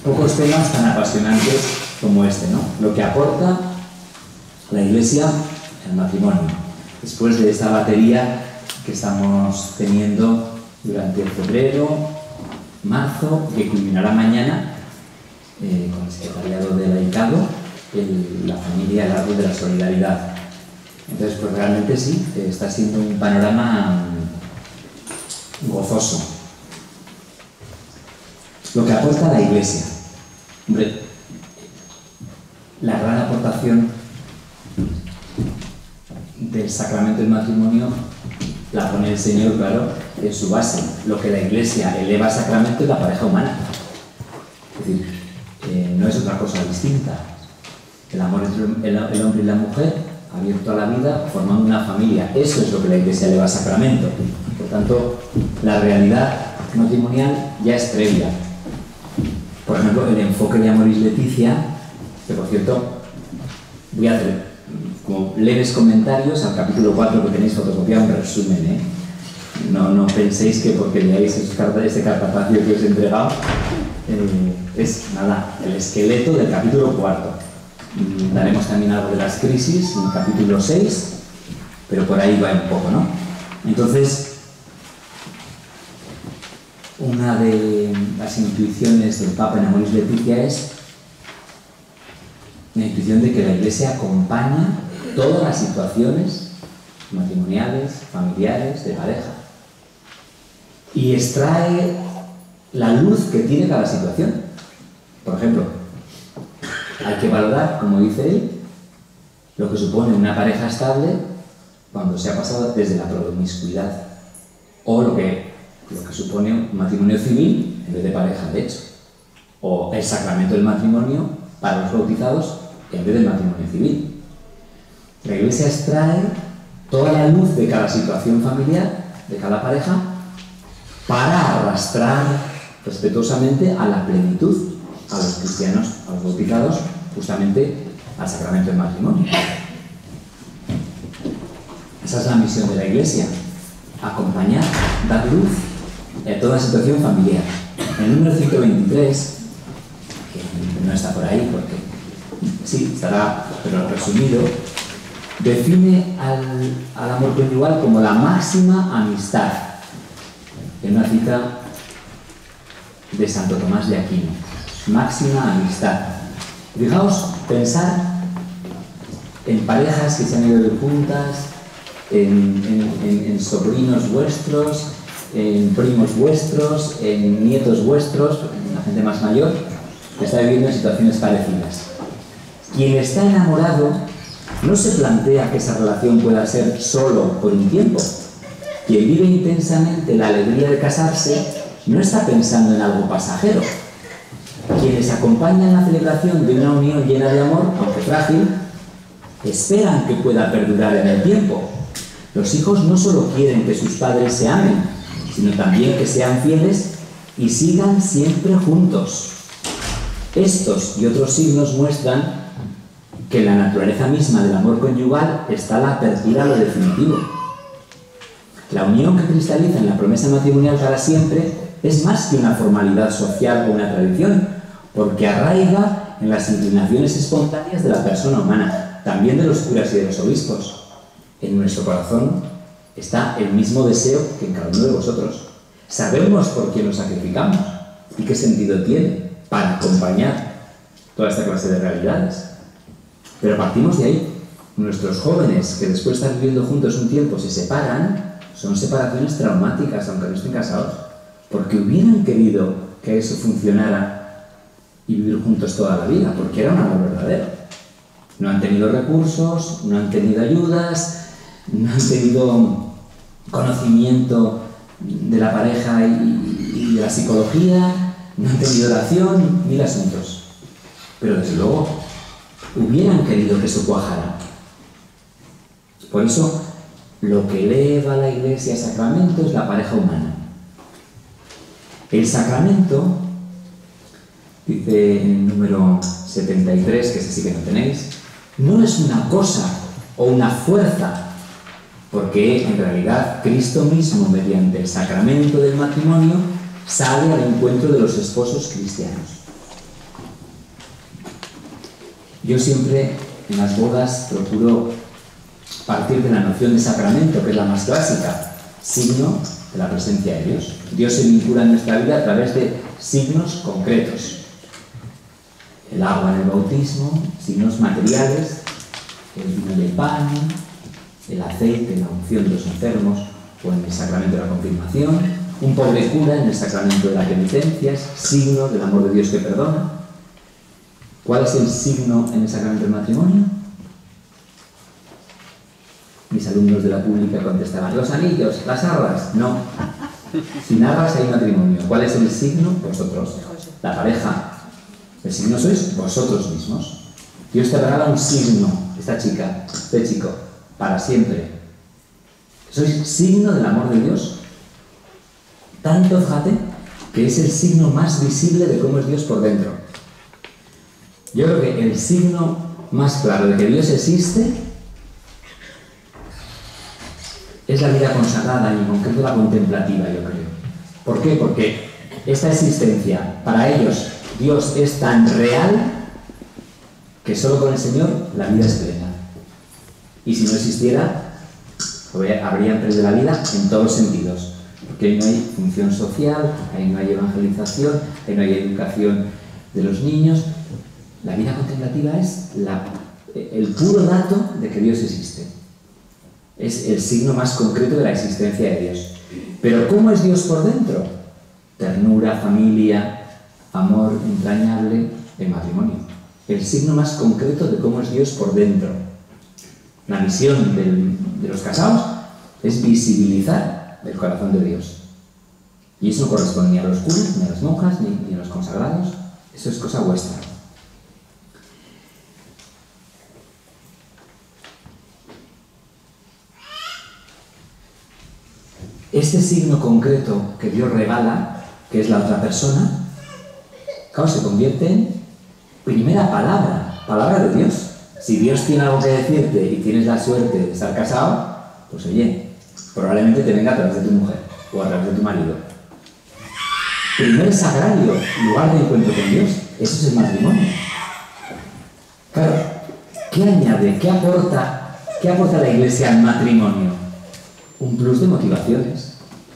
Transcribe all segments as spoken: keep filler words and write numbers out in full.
pocos temas tan apasionantes como este, ¿no? Lo que aporta la Iglesia al matrimonio. Después de esta batería que estamos teniendo durante febrero, marzo, que culminará mañana eh, con el secretariado del laicado, el, la familia, el árbol de la solidaridad. Entonces, pues realmente sí, eh, está siendo un panorama um, gozoso. Lo que aporta la Iglesia. Hombre, la gran aportación del sacramento del matrimonio la pone el Señor, claro, en su base. Lo que la Iglesia eleva al sacramento es la pareja humana. Es decir, eh, no es otra cosa distinta. El amor entre el, el hombre y la mujer, abierto a la vida, formando una familia. Eso es lo que la Iglesia eleva al sacramento. Por tanto, la realidad matrimonial ya es previa. Por ejemplo, el enfoque de Amoris Laetitia, que por cierto, voy a hacer como leves comentarios al capítulo cuatro que tenéis fotocopiado, un resumen, ¿eh? No, no penséis que porque leáis este cartapacio que os he entregado, eh, es nada, el esqueleto del capítulo cuarto. Daremos también algo de las crisis en el capítulo seis, pero por ahí va un poco, ¿no? Entonces, una de las intuiciones del Papa en Amoris Laetitia es la intuición de que la Iglesia acompaña todas las situaciones matrimoniales, familiares, de pareja, y extrae la luz que tiene cada situación. Por ejemplo, hay que valorar, como dice él, lo que supone una pareja estable cuando se ha pasado desde la promiscuidad, o lo que, lo que supone un matrimonio civil en vez de pareja de hecho, o el sacramento del matrimonio para los bautizados en vez del matrimonio civil. La Iglesia extrae toda la luz de cada situación familiar, de cada pareja, para arrastrar respetuosamente a la plenitud a los cristianos, a los bautizados, justamente al sacramento del matrimonio. Esa es la misión de la Iglesia: acompañar, dar luz a toda situación familiar. En el número ciento veintitrés, que no está por ahí porque sí, estará, pero resumido, define al, al amor conyugal como la máxima amistad, en una cita de Santo Tomás de Aquino. Máxima amistad. Fijaos, pensar en parejas que se han ido de juntas, en, en, en, en sobrinos vuestros, en primos vuestros, en nietos vuestros, en la gente más mayor, que está viviendo en situaciones parecidas. Quien está enamorado no se plantea que esa relación pueda ser solo por un tiempo. Quien vive intensamente la alegría de casarse no está pensando en algo pasajero. Quienes acompañan la celebración de una unión llena de amor, aunque frágil, esperan que pueda perdurar en el tiempo. Los hijos no solo quieren que sus padres se amen, sino también que sean fieles y sigan siempre juntos. Estos y otros signos muestran que en la naturaleza misma del amor conyugal está la apertura a lo definitivo. La unión que cristaliza en la promesa matrimonial para siempre es más que una formalidad social o una tradición, porque arraiga en las inclinaciones espontáneas de la persona humana, también de los curas y de los obispos. En nuestro corazón está el mismo deseo que en cada uno de vosotros. Sabemos por qué nos sacrificamos y qué sentido tiene para acompañar toda esta clase de realidades. Pero partimos de ahí. Nuestros jóvenes que después de estar viviendo juntos un tiempo se separan, son separaciones traumáticas, aunque no estén casados, porque hubieran querido que eso funcionara y vivir juntos toda la vida, porque era un amor verdadero. No han tenido recursos, no han tenido ayudas, no han tenido conocimiento de la pareja y, y de la psicología, no han tenido oración, mil asuntos. Pero desde luego hubieran querido que eso cuajara. Por eso, lo que eleva a la Iglesia al sacramento es la pareja humana. El sacramento, dice en el número setenta y tres, que ese sí que no tenéis, no es una cosa o una fuerza, porque en realidad Cristo mismo, mediante el sacramento del matrimonio, sale al encuentro de los esposos cristianos. Yo siempre en las bodas procuro partir de la noción de sacramento, que es la más clásica, signo de la presencia de Dios. Dios se vincula en nuestra vida a través de signos concretos. El agua en el bautismo, signos materiales, el vino y el pan, el aceite en la unción de los enfermos o en el sacramento de la confirmación, un pobre cura en el sacramento de la penitencia, signo del amor de Dios que perdona. ¿Cuál es el signo en el sacramento del matrimonio? Mis alumnos de la pública contestaban, los anillos, las arras. No, sin arras hay matrimonio. ¿Cuál es el signo? Vosotros, la pareja. El signo sois vosotros mismos. Dios te regala un signo, esta chica, este chico, para siempre. Sois signo del amor de Dios. Tanto, fíjate, que es el signo más visible de cómo es Dios por dentro. Yo creo que el signo más claro de que Dios existe es la vida consagrada y en concreto la contemplativa, yo creo. ¿Por qué? Porque esta existencia, para ellos, Dios es tan real que solo con el Señor la vida es plena. Y si no existiera, habría perdido la vida en todos los sentidos. Porque ahí no hay función social, ahí no hay evangelización, ahí no hay educación de los niños. La vida contemplativa es la, el puro dato de que Dios existe. Es el signo más concreto de la existencia de Dios. Pero ¿cómo es Dios por dentro? Ternura, familia, amor entrañable, el matrimonio. El signo más concreto de cómo es Dios por dentro. La misión del, de los casados es visibilizar el corazón de Dios. Y eso no corresponde ni a los curas, ni a las monjas, ni, ni a los consagrados. Eso es cosa vuestra. Este signo concreto que Dios regala, que es la otra persona, claro, se convierte en primera palabra, palabra de Dios. Si Dios tiene algo que decirte y tienes la suerte de estar casado, pues oye, probablemente te venga a través de tu mujer o a través de tu marido. Primer sagrario, lugar de encuentro con Dios, eso es el matrimonio. Claro, ¿qué añade? ¿Qué aporta? ¿Qué aporta la Iglesia al matrimonio? Un plus de motivaciones.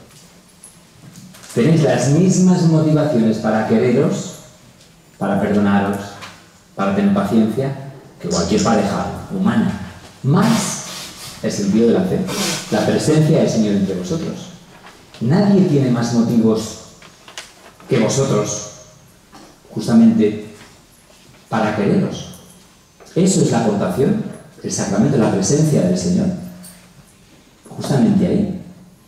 Tenéis las mismas motivaciones para quereros, para perdonaros, para tener paciencia, que cualquier pareja humana. Más el sentido de la fe, la presencia del Señor entre vosotros. Nadie tiene más motivos que vosotros, justamente, para quereros. Eso es la aportación, el sacramento, la presencia del Señor. Justamente ahí.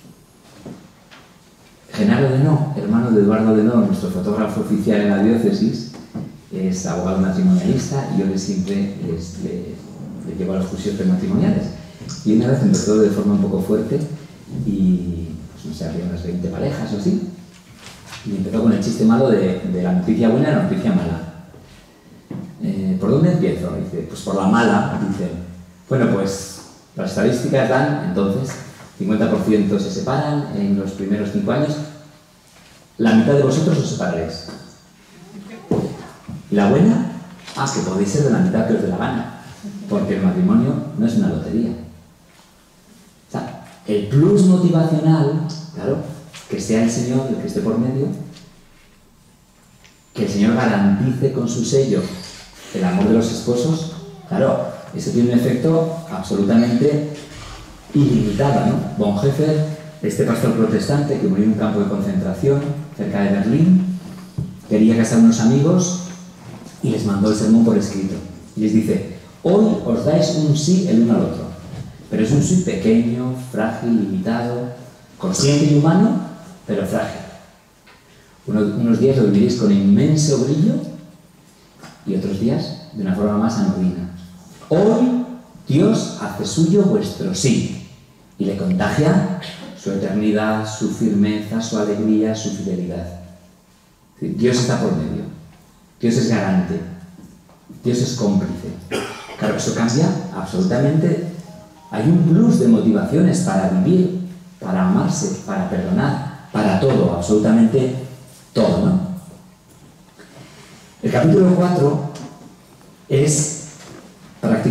Genaro Denó, hermano de Eduardo Denó, nuestro fotógrafo oficial en la diócesis, es abogado matrimonialista y yo le siempre les, le, le llevo a los cursos prematrimoniales. Y una vez empezó de forma un poco fuerte y, pues no sé, había unas veinte parejas o así. Y empezó con el chiste malo de, de la noticia buena y la noticia mala. Eh, ¿Por dónde empiezo? Dice, pues por la mala. Dice, bueno, pues las estadísticas dan, entonces, cincuenta por ciento se separan en los primeros cinco años. La mitad de vosotros os separaréis. ¿Y la buena? Ah, que podéis ser de la mitad que os dé la gana. Porque el matrimonio no es una lotería. O sea, el plus motivacional, claro, que sea el Señor el que esté por medio, que el Señor garantice con su sello el amor de los esposos, claro, eso tiene un efecto absolutamente ilimitado, ¿no? Bonhoeffer, este pastor protestante que murió en un campo de concentración cerca de Berlín, quería casar a unos amigos y les mandó el sermón por escrito. Y les dice, hoy os dais un sí el uno al otro, pero es un sí pequeño, frágil, limitado, consciente y humano, pero frágil. Unos, unos días lo viviréis con inmenso brillo y otros días de una forma más anodina. Hoy Dios hace suyo vuestro sí y le contagia su eternidad, su firmeza, su alegría, su fidelidad. Dios está por medio. Dios es garante. Dios es cómplice. Claro, eso cambia absolutamente. Hay un plus de motivaciones para vivir, para amarse, para perdonar, para todo, absolutamente todo, ¿no? El capítulo cuatro es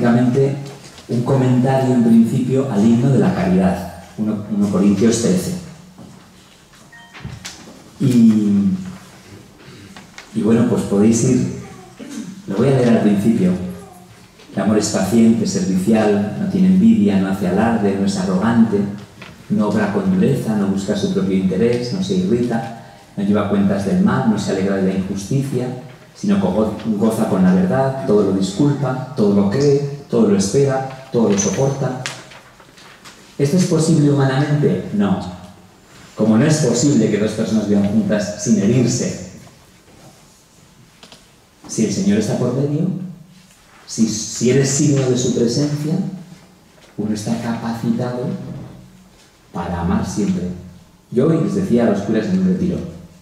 prácticamente un comentario en principio al himno de la caridad, primero Corintios trece. Y, y bueno, pues podéis ir, lo voy a leer al principio. El amor es paciente, servicial, no tiene envidia, no hace alarde, no es arrogante, no obra con dureza, no busca su propio interés, no se irrita, no lleva cuentas del mal, no se alegra de la injusticia, sino que goza con la verdad, todo lo disculpa, todo lo cree, todo lo espera, todo lo soporta. ¿Esto es posible humanamente? No. Como no es posible que dos personas vivan juntas sin herirse, si el Señor está por medio, si, si eres signo de su presencia, uno está capacitado para amar siempre. Yo hoy les decía a los curas en un retiro,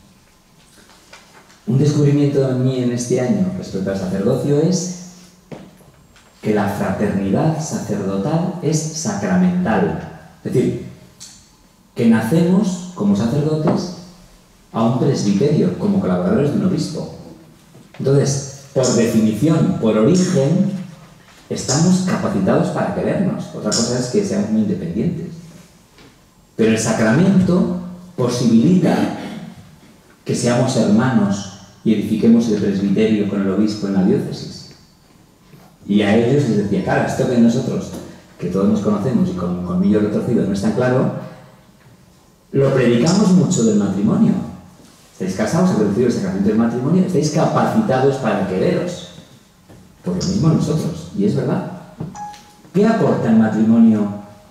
un descubrimiento en mí en este año respecto al sacerdocio es que la fraternidad sacerdotal es sacramental. Es decir, que nacemos como sacerdotes a un presbiterio, como colaboradores de un obispo. Entonces, por definición, por origen, estamos capacitados para querernos. Otra cosa es que seamos muy independientes. Pero el sacramento posibilita que seamos hermanos y edifiquemos el presbiterio con el obispo en la diócesis. Y a ellos les decía, claro, esto que nosotros, que todos nos conocemos y con colmillo retorcido no es tan claro, lo predicamos mucho del matrimonio. Estáis casados, habéis recibido el sacramento del matrimonio, estáis capacitados para quereros. Por lo mismo nosotros, y es verdad. ¿Qué aporta el matrimonio?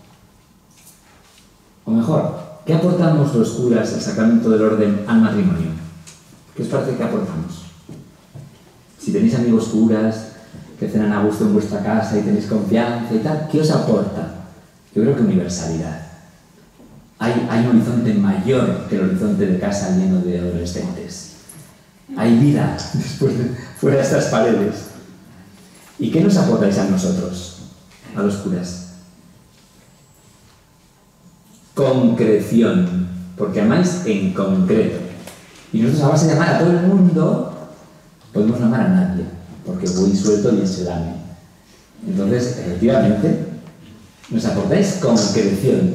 O mejor, ¿qué aportamos los curas, el sacramento del orden, al matrimonio? ¿Qué os parece que aportamos? Si tenéis amigos curas que cenan a gusto en vuestra casa y tenéis confianza y tal, ¿qué os aporta? Yo creo que universalidad. Hay, hay un horizonte mayor que el horizonte de casa lleno de adolescentes. Hay vida después de, fuera de estas paredes. ¿Y qué nos aportáis a nosotros, a los curas? Concreción, porque amáis en concreto. Y nosotros, a base de amar a todo el mundo, podemos no amar a nadie, porque voy suelto y se lame. Entonces, efectivamente, nos aportáis concreción,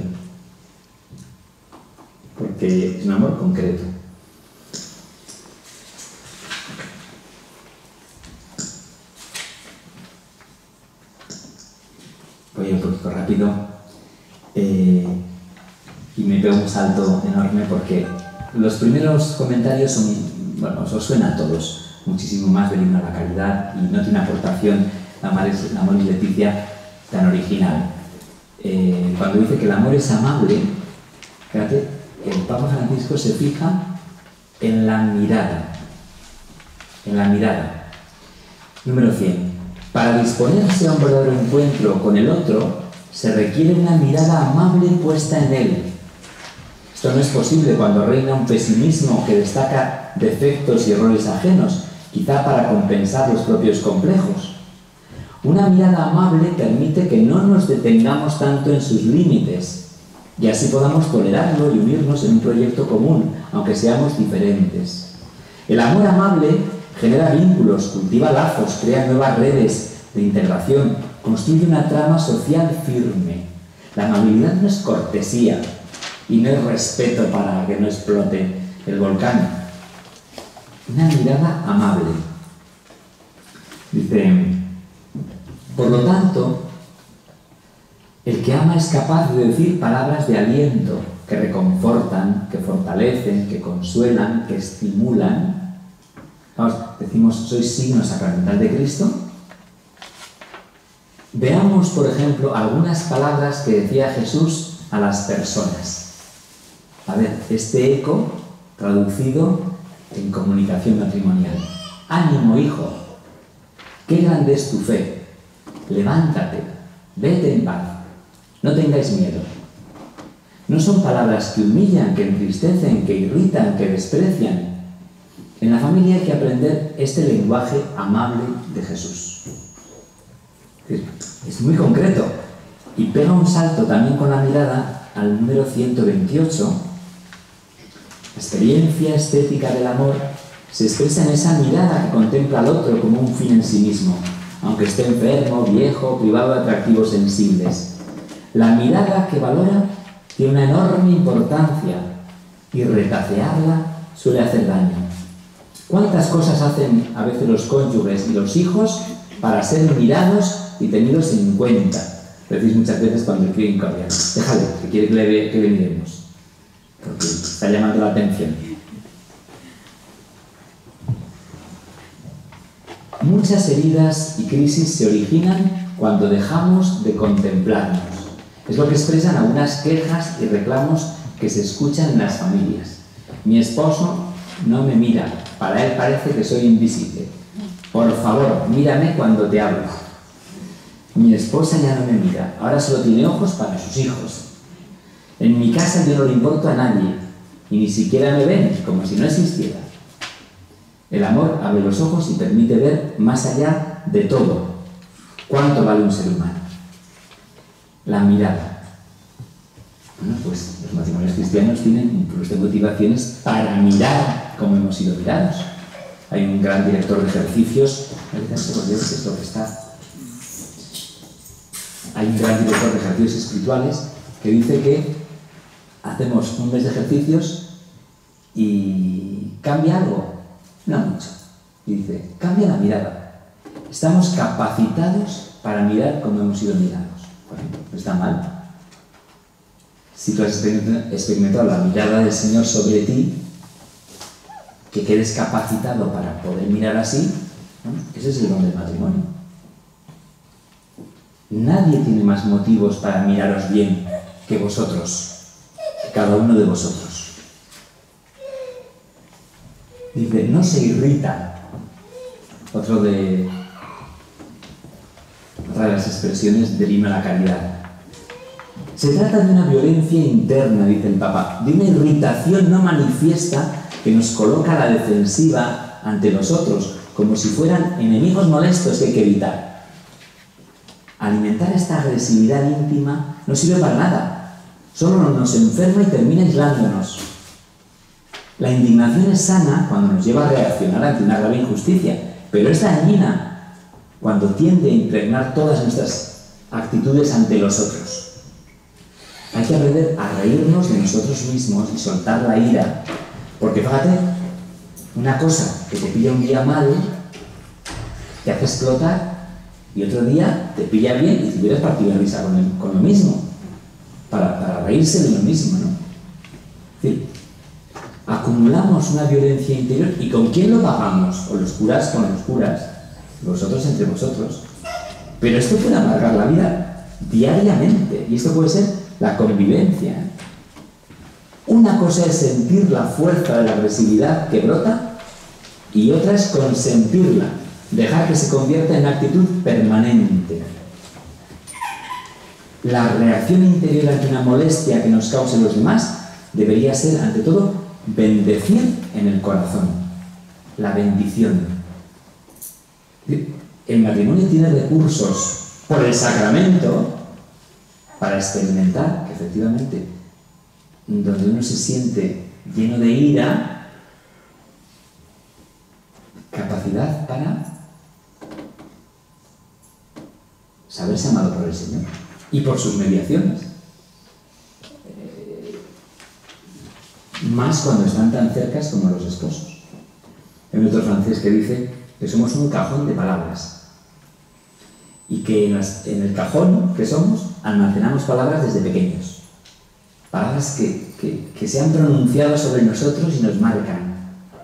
porque es un amor concreto. Voy un poquito rápido eh, y me pego un salto enorme porque los primeros comentarios son, bueno, os suena a todos muchísimo más del himno a la caridad y no tiene una aportación la Amoris Laetitia tan original. Eh, cuando dice que el amor es amable, fíjate, el Papa Francisco se fija en la mirada, en la mirada. Número cien. Para disponerse a un verdadero encuentro con el otro, se requiere una mirada amable puesta en él. Esto no es posible cuando reina un pesimismo que destaca defectos y errores ajenos, quizá para compensar los propios complejos. Una mirada amable permite que no nos detengamos tanto en sus límites, y así podamos tolerarlo y unirnos en un proyecto común, aunque seamos diferentes. El amor amable genera vínculos, cultiva lazos, crea nuevas redes de integración, construye una trama social firme. La amabilidad no es cortesía y no es respeto para que no explote el volcán. Una mirada amable. Dice, por lo tanto, el que ama es capaz de decir palabras de aliento que reconfortan, que fortalecen, que consuelan, que estimulan. Vamos, decimos, ¿sois signo sacramental de Cristo? Veamos, por ejemplo, algunas palabras que decía Jesús a las personas. A ver, este eco traducido en comunicación matrimonial. Ánimo, hijo, qué grande es tu fe. Levántate, vete en paz. No tengáis miedo. No son palabras que humillan, que entristecen, que irritan, que desprecian. En la familia hay que aprender este lenguaje amable de Jesús. Es muy concreto y pega un salto también con la mirada al número ciento veintiocho. La experiencia estética del amor se expresa en esa mirada que contempla al otro como un fin en sí mismo, aunque esté enfermo, viejo, privado de atractivos sensibles. La mirada que valora tiene una enorme importancia y retacearla suele hacer daño. ¿Cuántas cosas hacen a veces los cónyuges y los hijos para ser mirados y tenidos en cuenta? Lo decís muchas veces cuando escriben cordial. Déjale, que quiere que le, que le miremos, porque está llamando la atención. Muchas heridas y crisis se originan cuando dejamos de contemplarnos. Es lo que expresan algunas quejas y reclamos que se escuchan en las familias. Mi esposo no me mira, para él parece que soy invisible. Por favor, mírame cuando te hablo. Mi esposa ya no me mira, ahora solo tiene ojos para sus hijos. En mi casa yo no le importo a nadie, y ni siquiera me ven, como si no existiera. El amor abre los ojos y permite ver más allá de todo. ¿Cuánto vale un ser humano? La mirada. Bueno, pues los matrimonios cristianos tienen un plus de motivaciones para mirar como hemos sido mirados. Hay un gran director de ejercicios, es lo que está. Hay un gran director de ejercicios espirituales que dice que hacemos un mes de ejercicios y cambia algo. No mucho. Y dice, cambia la mirada. Estamos capacitados para mirar como hemos sido mirados. Bueno, no está mal. Si tú has experimentado la mirada del Señor sobre ti, que quedes capacitado para poder mirar así, ¿no? Ese es el don del matrimonio. Nadie tiene más motivos para miraros bien que vosotros, que cada uno de vosotros. Dice, no se irrita. Otro de, otra de las expresiones del himno a la caridad. Se trata de una violencia interna, dice el Papa, de una irritación no manifiesta que nos coloca a la defensiva ante los otros, como si fueran enemigos molestos que hay que evitar. Alimentar esta agresividad íntima no sirve para nada, solo nos enferma y termina aislándonos. La indignación es sana cuando nos lleva a reaccionar ante una grave injusticia, pero es dañina cuando tiende a impregnar todas nuestras actitudes ante los otros. Hay que aprender a reírnos de nosotros mismos y soltar la ira, porque fíjate, una cosa que te pilla un día mal te hace explotar y otro día te pilla bien y te hubieras partido de risa con, el, con lo mismo, para, para reírse de lo mismo, ¿no? Es decir, acumulamos una violencia interior y ¿con quién lo pagamos? O los curas con los curas, vosotros entre vosotros. Pero esto puede amargar la vida diariamente y esto puede ser la convivencia. Una cosa es sentir la fuerza de la agresividad que brota y otra es consentirla, dejar que se convierta en actitud permanente. La reacción interior ante una molestia que nos causen los demás debería ser, ante todo, bendecir en el corazón. La bendición. El matrimonio tiene recursos por el sacramento para experimentar que efectivamente donde uno se siente lleno de ira, capacidad para saberse amado por el Señor y por sus mediaciones. Eh, más cuando están tan cercas como los esposos. Hay un autor francés que dice que somos un cajón de palabras y que en, las, en el cajón que somos almacenamos palabras desde pequeños. Palabras que, que, que se han pronunciado sobre nosotros y nos marcan.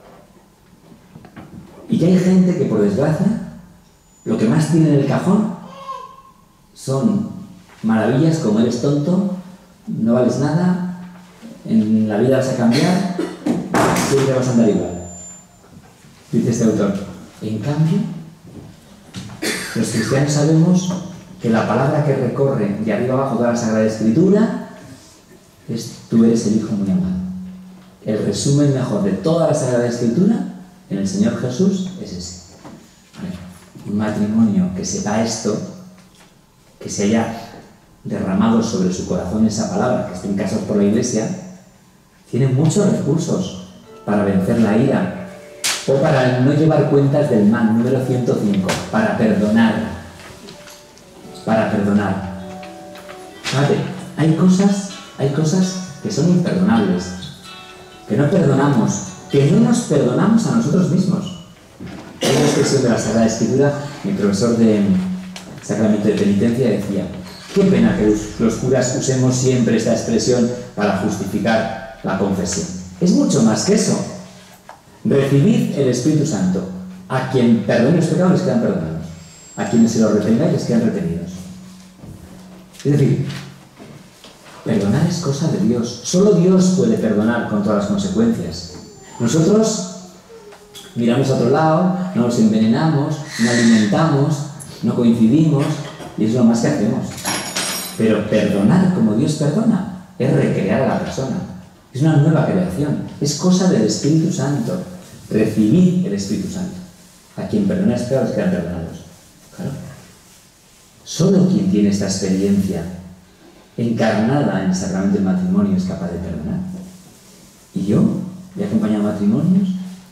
Y que hay gente que, por desgracia, lo que más tiene en el cajón son maravillas como eres tonto, no vales nada, en la vida vas a cambiar, siempre vas a andar igual. Dice este autor. En cambio, los cristianos sabemos que la palabra que recorre de arriba abajo toda la Sagrada Escritura es tú eres el Hijo muy amado. El resumen mejor de toda la Sagrada Escritura en el Señor Jesús es ese. Vale. Un matrimonio que sepa esto, que se haya derramado sobre su corazón esa palabra, que estén casados por la Iglesia, tiene muchos recursos para vencer la ira, O para no llevar cuentas del mal, número ciento cinco, para perdonar. Para perdonar. Fíjate, hay cosas, hay cosas que son imperdonables, que no perdonamos, que no nos perdonamos a nosotros mismos. Hay una expresión de la Sagrada Escritura, mi profesor de Sacramento de Penitencia decía: qué pena que los, los curas usemos siempre esta expresión para justificar la confesión. Es mucho más que eso. Recibid el Espíritu Santo. A quien perdone los pecados les quedan perdonados. A quienes se los retenga les quedan retenidos. Es decir, perdonar es cosa de Dios. Solo Dios puede perdonar con todas las consecuencias. Nosotros miramos a otro lado, no nos envenenamos, no alimentamos, no coincidimos, y es lo más que hacemos. Pero perdonar como Dios perdona es recrear a la persona. Es una nueva creación. Es cosa del Espíritu Santo. Recibir el Espíritu Santo. A quien perdona los pecados quedan perdonados. Claro. Solo quien tiene esta experiencia encarnada en el sacramento del matrimonio es capaz de perdonar. Y yo he acompañado matrimonios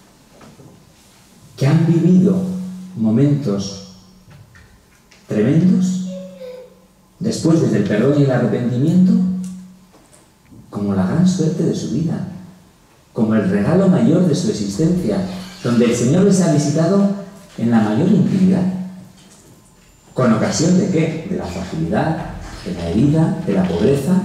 que han vivido momentos tremendos después desde el perdón y el arrepentimiento como la gran suerte de su vida, como el regalo mayor de su existencia, donde el Señor les ha visitado en la mayor intimidad. ¿Con ocasión de qué? De la fragilidad, de la herida, de la pobreza.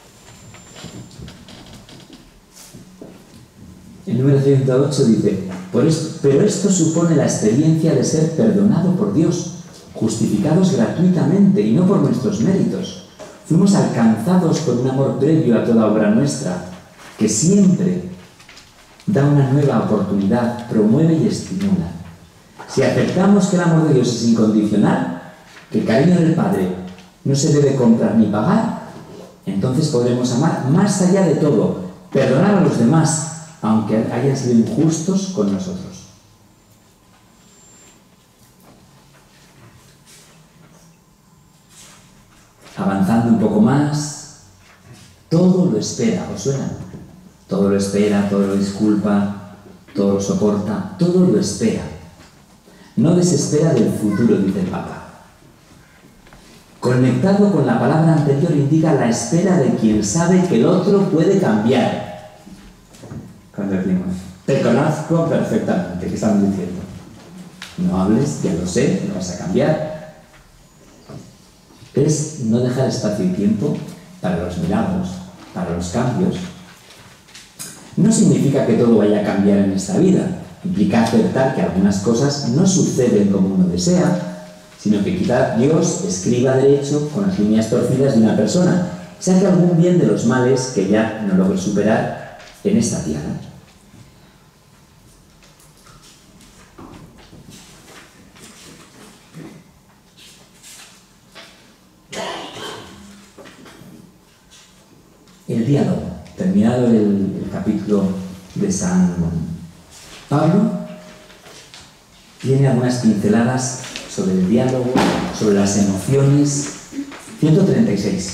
El número ciento ocho dice: Por esto, pero esto supone la experiencia de ser perdonado por Dios, justificados gratuitamente y no por nuestros méritos. Fuimos alcanzados por un amor previo a toda obra nuestra, que siempre da una nueva oportunidad, promueve y estimula. Si aceptamos que el amor de Dios es incondicional, que el cariño del Padre no se debe comprar ni pagar, entonces podremos amar más allá de todo, perdonar a los demás, aunque hayan sido injustos con nosotros. Avanzando un poco más, todo lo espera, ¿os suena? Todo lo espera, todo lo disculpa, todo lo soporta, todo lo espera. No desespera del futuro, dice el Papa. Conectado con la palabra anterior indica la espera de quien sabe que el otro puede cambiar. Cuando decimos, te conozco perfectamente, ¿qué estamos diciendo? No hables, ya lo sé, no vas a cambiar. Es no dejar espacio y tiempo para los milagros, para los cambios. No significa que todo vaya a cambiar en esta vida. Implica aceptar que algunas cosas no suceden como uno desea, sino que quizá Dios escriba derecho con las líneas torcidas de una persona, saque algún bien de los males que ya no logre superar en esta tierra. El diálogo. Terminado el, el capítulo de San Pablo, tiene algunas pinceladas sobre el diálogo, sobre las emociones. ciento treinta y seis.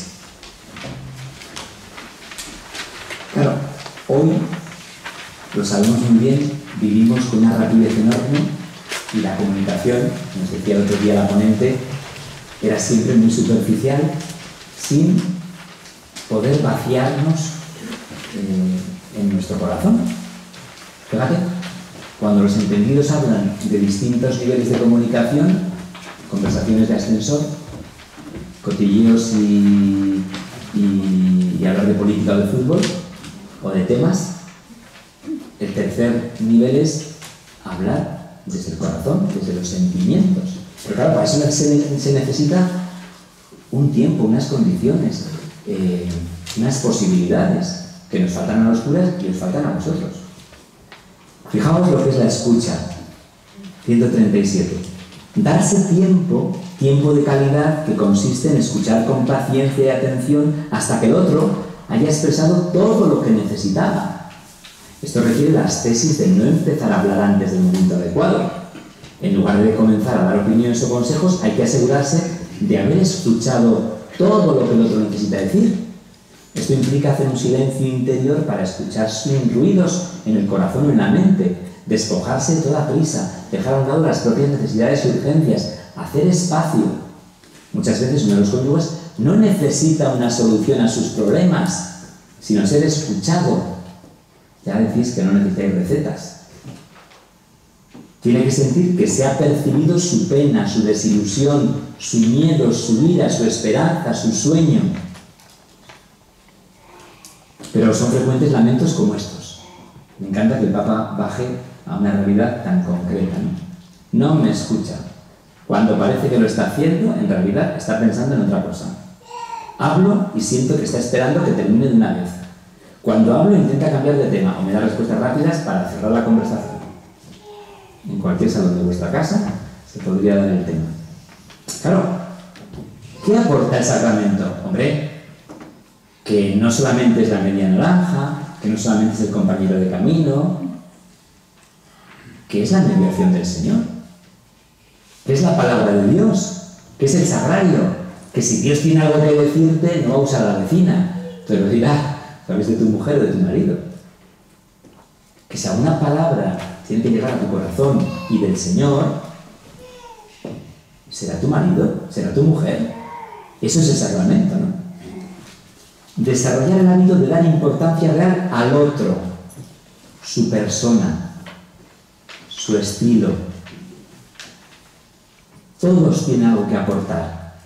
Claro, hoy, lo sabemos muy bien, vivimos con una rapidez enorme y la comunicación, nos decía el otro día la ponente, era siempre muy superficial, sin poder vaciarnos eh, en nuestro corazón. Fíjate, cuando los entendidos hablan de distintos niveles de comunicación, conversaciones de ascensor, cotilleos y, y, y hablar de política o de fútbol, o de temas, el tercer nivel es hablar desde el corazón, desde los sentimientos. Pero claro, para eso se, se necesita un tiempo, unas condiciones, eh, unas posibilidades que nos faltan a los curas y nos faltan a nosotros. Fijaos lo que es la escucha. ciento treinta y siete. Darse tiempo, tiempo de calidad, que consiste en escuchar con paciencia y atención hasta que el otro haya expresado todo lo que necesitaba. Esto requiere las tesis de no empezar a hablar antes del momento adecuado. En lugar de comenzar a dar opiniones o consejos, hay que asegurarse de haber escuchado todo lo que el otro necesita decir. Esto implica hacer un silencio interior para escuchar sin ruidos en el corazón o en la mente, despojarse de toda prisa, dejar a un lado las propias necesidades y urgencias, hacer espacio. Muchas veces uno de los cónyuges no necesita una solución a sus problemas, sino ser escuchado. Ya decís que no necesitáis recetas. Tiene que sentir que se ha percibido su pena, su desilusión, su miedo, su ira, su esperanza, su sueño. Pero son frecuentes lamentos como estos. Me encanta que el Papa baje a una realidad tan concreta, ¿no? No me escucha. Cuando parece que lo está haciendo, en realidad está pensando en otra cosa. Hablo y siento que está esperando que termine de una vez. Cuando hablo intenta cambiar de tema o me da respuestas rápidas para cerrar la conversación. En cualquier salón de vuestra casa se podría dar el tema. Claro, ¿qué aporta el sacramento? Hombre, que no solamente es la media naranja, que no solamente es el compañero de camino, que es la mediación del Señor, que es la palabra de Dios, que es el sagrario, que si Dios tiene algo que decirte, no va a usar a la vecina, te lo dirá, sabes, de tu mujer o de tu marido. Que si alguna palabra tiene que llegar a tu corazón y del Señor, será tu marido, será tu mujer. Eso es el sacramento, ¿no? Desarrollar el hábito de dar importancia real al otro, su persona, su estilo. Todos tienen algo que aportar.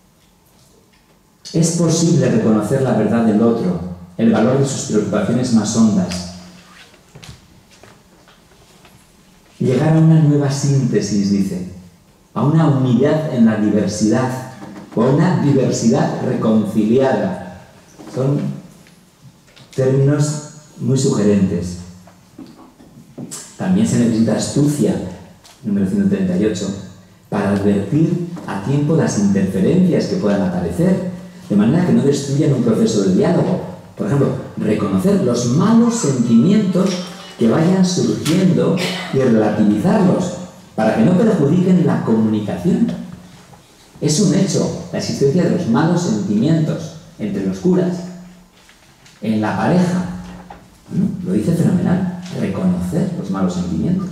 Es posible reconocer la verdad del otro, el valor de sus preocupaciones más hondas. Llegar a una nueva síntesis, dice, a una unidad en la diversidad, o a una diversidad reconciliada. Son términos muy sugerentes. También se necesita astucia, número ciento treinta y ocho, para advertir a tiempo las interferencias que puedan aparecer, de manera que no destruyan un proceso de diálogo. Por ejemplo, reconocer los malos sentimientos que vayan surgiendo y relativizarlos, para que no perjudiquen la comunicación. Es un hecho la existencia de los malos sentimientos entre los curas, en la pareja. ¿No? Lo dice fenomenal, reconocer los malos sentimientos.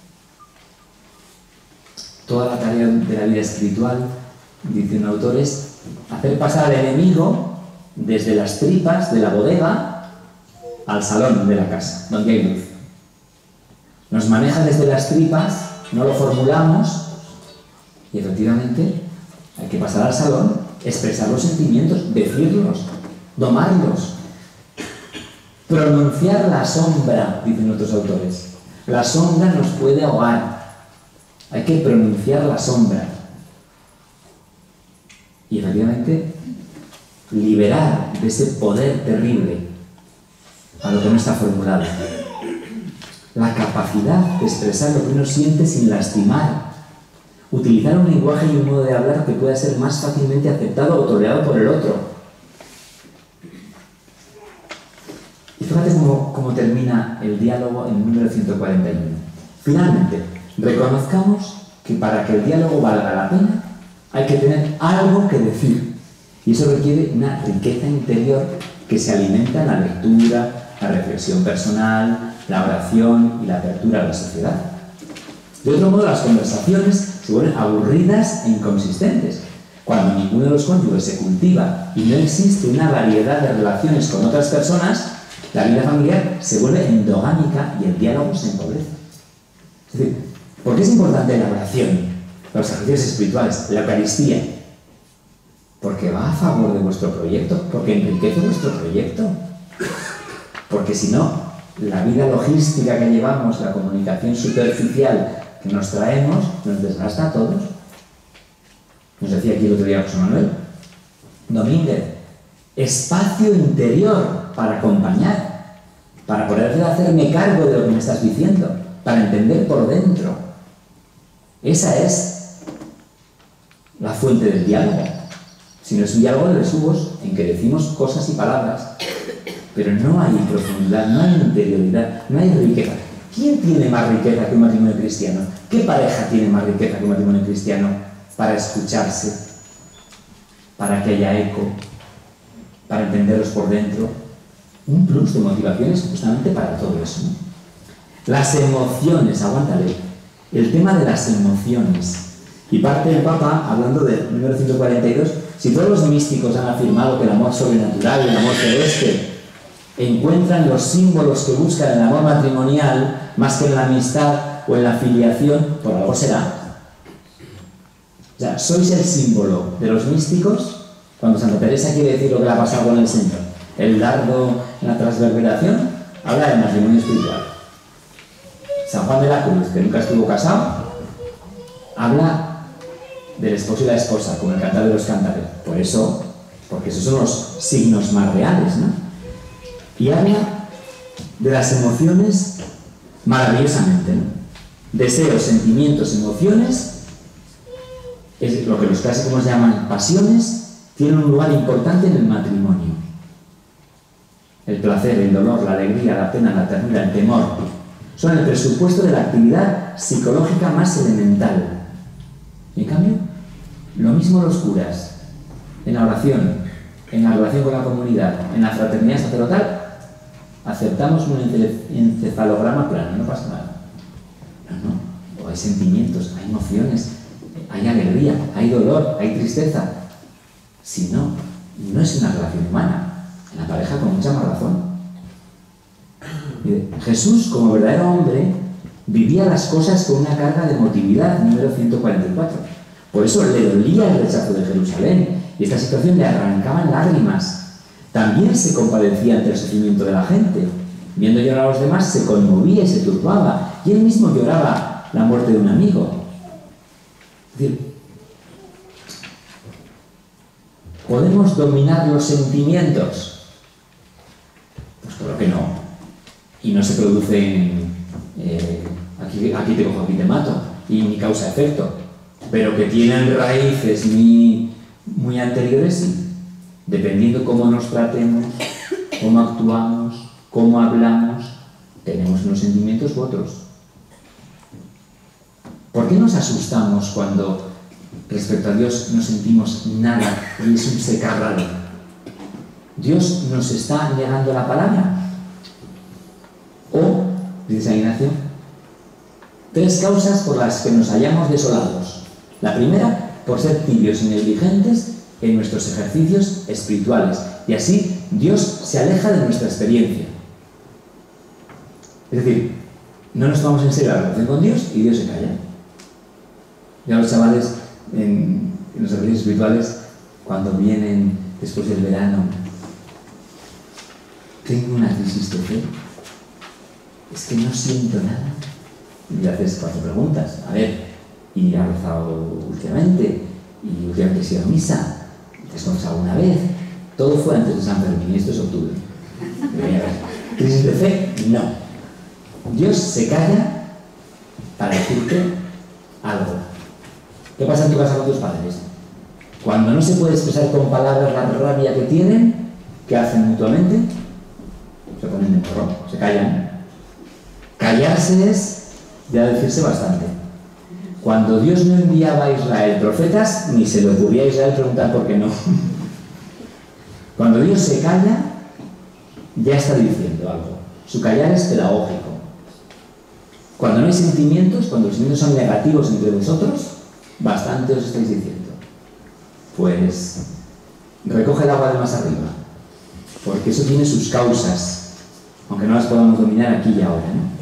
Toda la tarea de la vida espiritual, dice un autor, es hacer pasar al enemigo desde las tripas de la bodega al salón de la casa, donde hay luz. Nos maneja desde las tripas, no lo formulamos y efectivamente hay que pasar al salón, expresar los sentimientos, decirlos, domarlos, pronunciar la sombra, dicen otros autores. La sombra nos puede ahogar. Hay que pronunciar la sombra. Y efectivamente liberar de ese poder terrible a lo que no está formulado. La capacidad de expresar lo que uno siente sin lastimar. Utilizar un lenguaje y un modo de hablar que pueda ser más fácilmente aceptado o tolerado por el otro. Y fíjate cómo, cómo termina el diálogo en el número ciento cuarenta y uno. Finalmente, reconozcamos que para que el diálogo valga la pena hay que tener algo que decir. Y eso requiere una riqueza interior que se alimenta en la lectura, la reflexión personal, la oración y la apertura a la sociedad. De otro modo, las conversaciones se vuelven aburridas e inconsistentes. Cuando ninguno de los cónyuges se cultiva y no existe una variedad de relaciones con otras personas, la vida familiar se vuelve endogámica y el diálogo se empobrece. Es decir, ¿por qué es importante la oración, los ejercicios espirituales, la Eucaristía? Porque va a favor de vuestro proyecto, porque enriquece vuestro proyecto. Porque si no, la vida logística que llevamos, la comunicación superficial que nos traemos, nos desgasta a todos. Nos decía aquí el otro día José Manuel Domínguez, espacio interior para acompañar, para poder hacerme cargo de lo que me estás diciendo, para entender por dentro. Esa es la fuente del diálogo. Si no es un diálogo de besugos en que decimos cosas y palabras, pero no hay profundidad, no hay interioridad, no hay riqueza. ¿Quién tiene más riqueza que un matrimonio cristiano? ¿Qué pareja tiene más riqueza que un matrimonio cristiano para escucharse, para que haya eco, para entenderlos por dentro? Un plus de motivaciones justamente para todo eso, ¿no? Las emociones, aguántale. El tema de las emociones. Y parte el Papa, hablando del número ciento cuarenta y dos, si todos los místicos han afirmado que el amor sobrenatural, el amor celeste, encuentran los símbolos que buscan en el amor matrimonial más que en la amistad o en la filiación, por algo será. O sea, sois el símbolo de los místicos cuando Santa Teresa quiere decir lo que le ha pasado con el Señor. El dardo en la transverberación habla del matrimonio espiritual. San Juan de la Cruz, que nunca estuvo casado, habla del esposo y la esposa, como el Cantar de los Cantares. Por eso, porque esos son los signos más reales, ¿no? Y habla de las emociones maravillosamente, ¿no? Deseos, sentimientos, emociones, es lo que los clásicos llaman pasiones, tienen un lugar importante en el matrimonio. El placer, el dolor, la alegría, la pena, la ternura, el temor, son el presupuesto de la actividad psicológica más elemental. En cambio, lo mismo los curas, en la oración, en la relación con la comunidad, en la fraternidad sacerdotal, aceptamos un encefalograma plano, no pasa nada. No, no, o hay sentimientos, hay emociones, hay alegría, hay dolor, hay tristeza. Si no, no es una relación humana. En la pareja con mucha más razón. Jesús, como verdadero hombre, vivía las cosas con una carga de emotividad, número ciento cuarenta y cuatro. Por eso le dolía el rechazo de Jerusalén y esta situación le arrancaban lágrimas. También se compadecía ante el sufrimiento de la gente. Viendo llorar a los demás, se conmovía y se turbaba. Y él mismo lloraba la muerte de un amigo. Es decir, ¿podemos dominar los sentimientos? Pues claro que no. Y no se producen, eh, aquí, aquí te cojo, aquí te mato, y ni causa-efecto. Pero que tienen raíces muy, muy anteriores, sí. Dependiendo cómo nos tratemos, cómo actuamos, cómo hablamos, tenemos unos sentimientos u otros. ¿Por qué nos asustamos cuando respecto a Dios no sentimos nada y es un secarrado? ¿Dios nos está negando la palabra? O, dice San Ignacio, tres causas por las que nos hallamos desolados. La primera, por ser tibios y negligentes en nuestros ejercicios espirituales. Y así Dios se aleja de nuestra experiencia. Es decir, no nos tomamos en serio la relación con Dios y Dios se calla. Ya los chavales en, en los ejercicios espirituales, cuando vienen después del verano, tengo una crisis de fe. Es que no siento nada. Y le haces cuatro preguntas. A ver, ¿y has rezado últimamente? ¿Y últimamente has ido a misa? ¿Te has confesado alguna vez? Todo fue antes de San Fermín, y esto es octubre. ¿Crisis de fe? No. Dios se calla para decirte algo. ¿Qué pasa en tu casa con tus padres? Cuando no se puede expresar con palabras la rabia que tienen, ¿qué hacen mutuamente? Se ponen de morro, se callan. Callarse es ya decirse bastante. Cuando Dios no enviaba a Israel profetas, ni se le ocurría a Israel preguntar por qué no. Cuando Dios se calla, ya está diciendo algo. Su callar es pedagógico. Cuando no hay sentimientos, cuando los sentimientos son negativos entre vosotros, bastante os estáis diciendo. Pues recoge el agua de más arriba, porque eso tiene sus causas, aunque no las podamos dominar aquí y ahora, ¿no?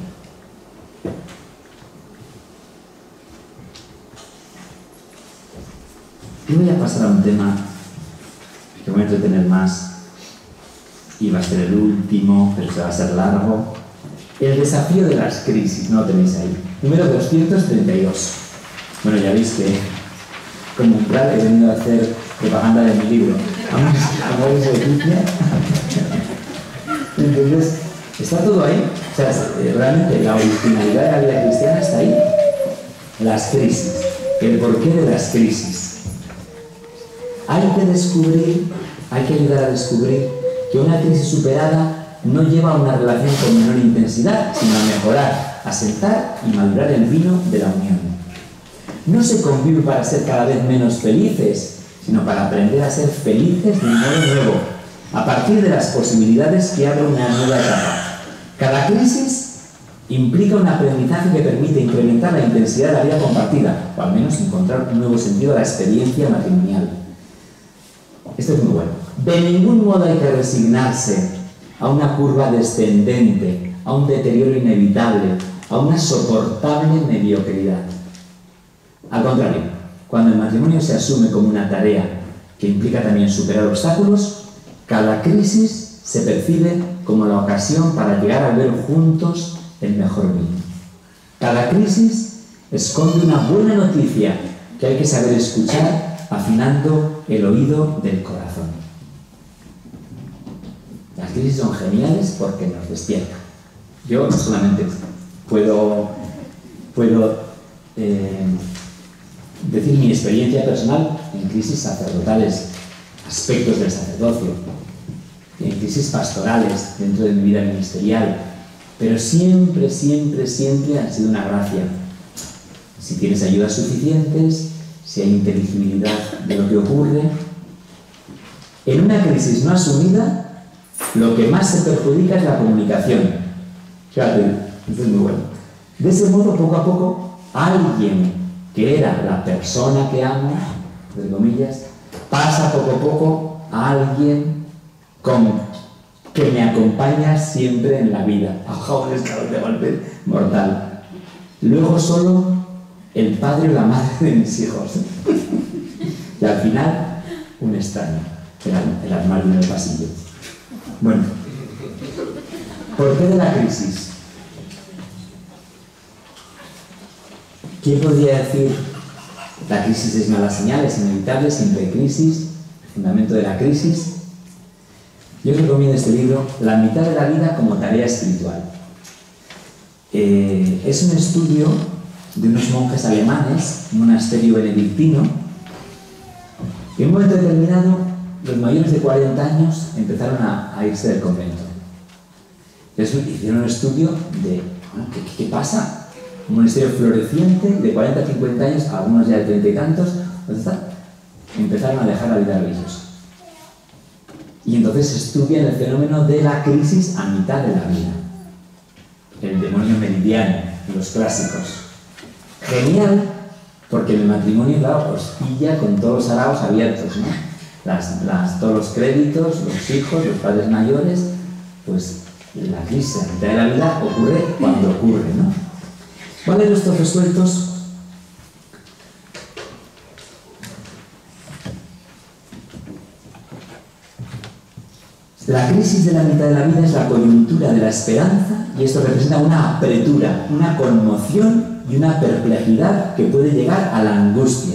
Y voy a pasar a un tema que voy a entretener más y va a ser el último, pero se va a ser largo. El desafío de las crisis, no lo tenéis ahí. Número doscientos treinta y dos. Bueno, ya veis que como umbral he venido a hacer propaganda de mi libro. Amores de Leticia. Entonces, está todo ahí. O sea, realmente la originalidad de la vida cristiana está ahí. Las crisis. El porqué de las crisis. Hay que descubrir, hay que ayudar a descubrir que una crisis superada no lleva a una relación con menor intensidad, sino a mejorar, asentar y madurar el vino de la unión. No se convive para ser cada vez menos felices, sino para aprender a ser felices de un modo nuevo, a partir de las posibilidades que abre una nueva etapa. Cada crisis implica un aprendizaje que permite incrementar la intensidad de la vida compartida, o al menos encontrar un nuevo sentido a la experiencia matrimonial. Esto es muy bueno. De ningún modo hay que resignarse a una curva descendente, a un deterioro inevitable, a una soportable mediocridad. Al contrario, cuando el matrimonio se asume como una tarea que implica también superar obstáculos, cada crisis se percibe como la ocasión para llegar a ver juntos el mejor vino. Cada crisis esconde una buena noticia que hay que saber escuchar afinando el oído del corazón. Las crisis son geniales porque nos despiertan. Yo no solamente puedo, puedo eh, decir mi experiencia personal en crisis sacerdotales, aspectos del sacerdocio, en crisis pastorales dentro de mi vida ministerial, pero siempre, siempre, siempre ha sido una gracia. Si tienes ayudas suficientes, si hay inteligibilidad de lo que ocurre. En una crisis no asumida, lo que más se perjudica es la comunicación. Fíjate, esto es muy bueno. De ese modo, poco a poco, alguien que era la persona que amo, entre comillas, pasa poco a poco a alguien con que me acompaña siempre en la vida, bajo un estado de golpe mortal. Luego solo el padre o la madre de mis hijos. Y al final, un extraño, el, el armario en el pasillo. Bueno, ¿por qué de la crisis? ¿Quién podría decir la crisis es mala señal, es inevitable, siempre hay crisis, el fundamento de la crisis? Yo recomiendo este libro, La mitad de la vida como tarea espiritual. Eh, es un estudio de unos monjes alemanes, un monasterio benedictino, y en un momento determinado, los mayores de cuarenta años empezaron a, a irse del convento. Entonces hicieron un estudio de, bueno, ¿qué, qué pasa? Un monasterio floreciente, de cuarenta a cincuenta años, algunos ya de treinta y tantos, ¿dónde está? Empezaron a dejar la vida religiosa. Y entonces estudian el fenómeno de la crisis a mitad de la vida. El demonio meridiano, los clásicos. Genial, porque el matrimonio, claro, os pilla con todos los araos abiertos, ¿no? Las, las, todos los créditos, los hijos, los padres mayores, pues la crisis a mitad de la vida ocurre cuando ocurre, ¿no? ¿Cuáles de estos resueltos? La crisis de la mitad de la vida es la coyuntura de la esperanza y esto representa una apretura, una conmoción y una perplejidad que puede llegar a la angustia.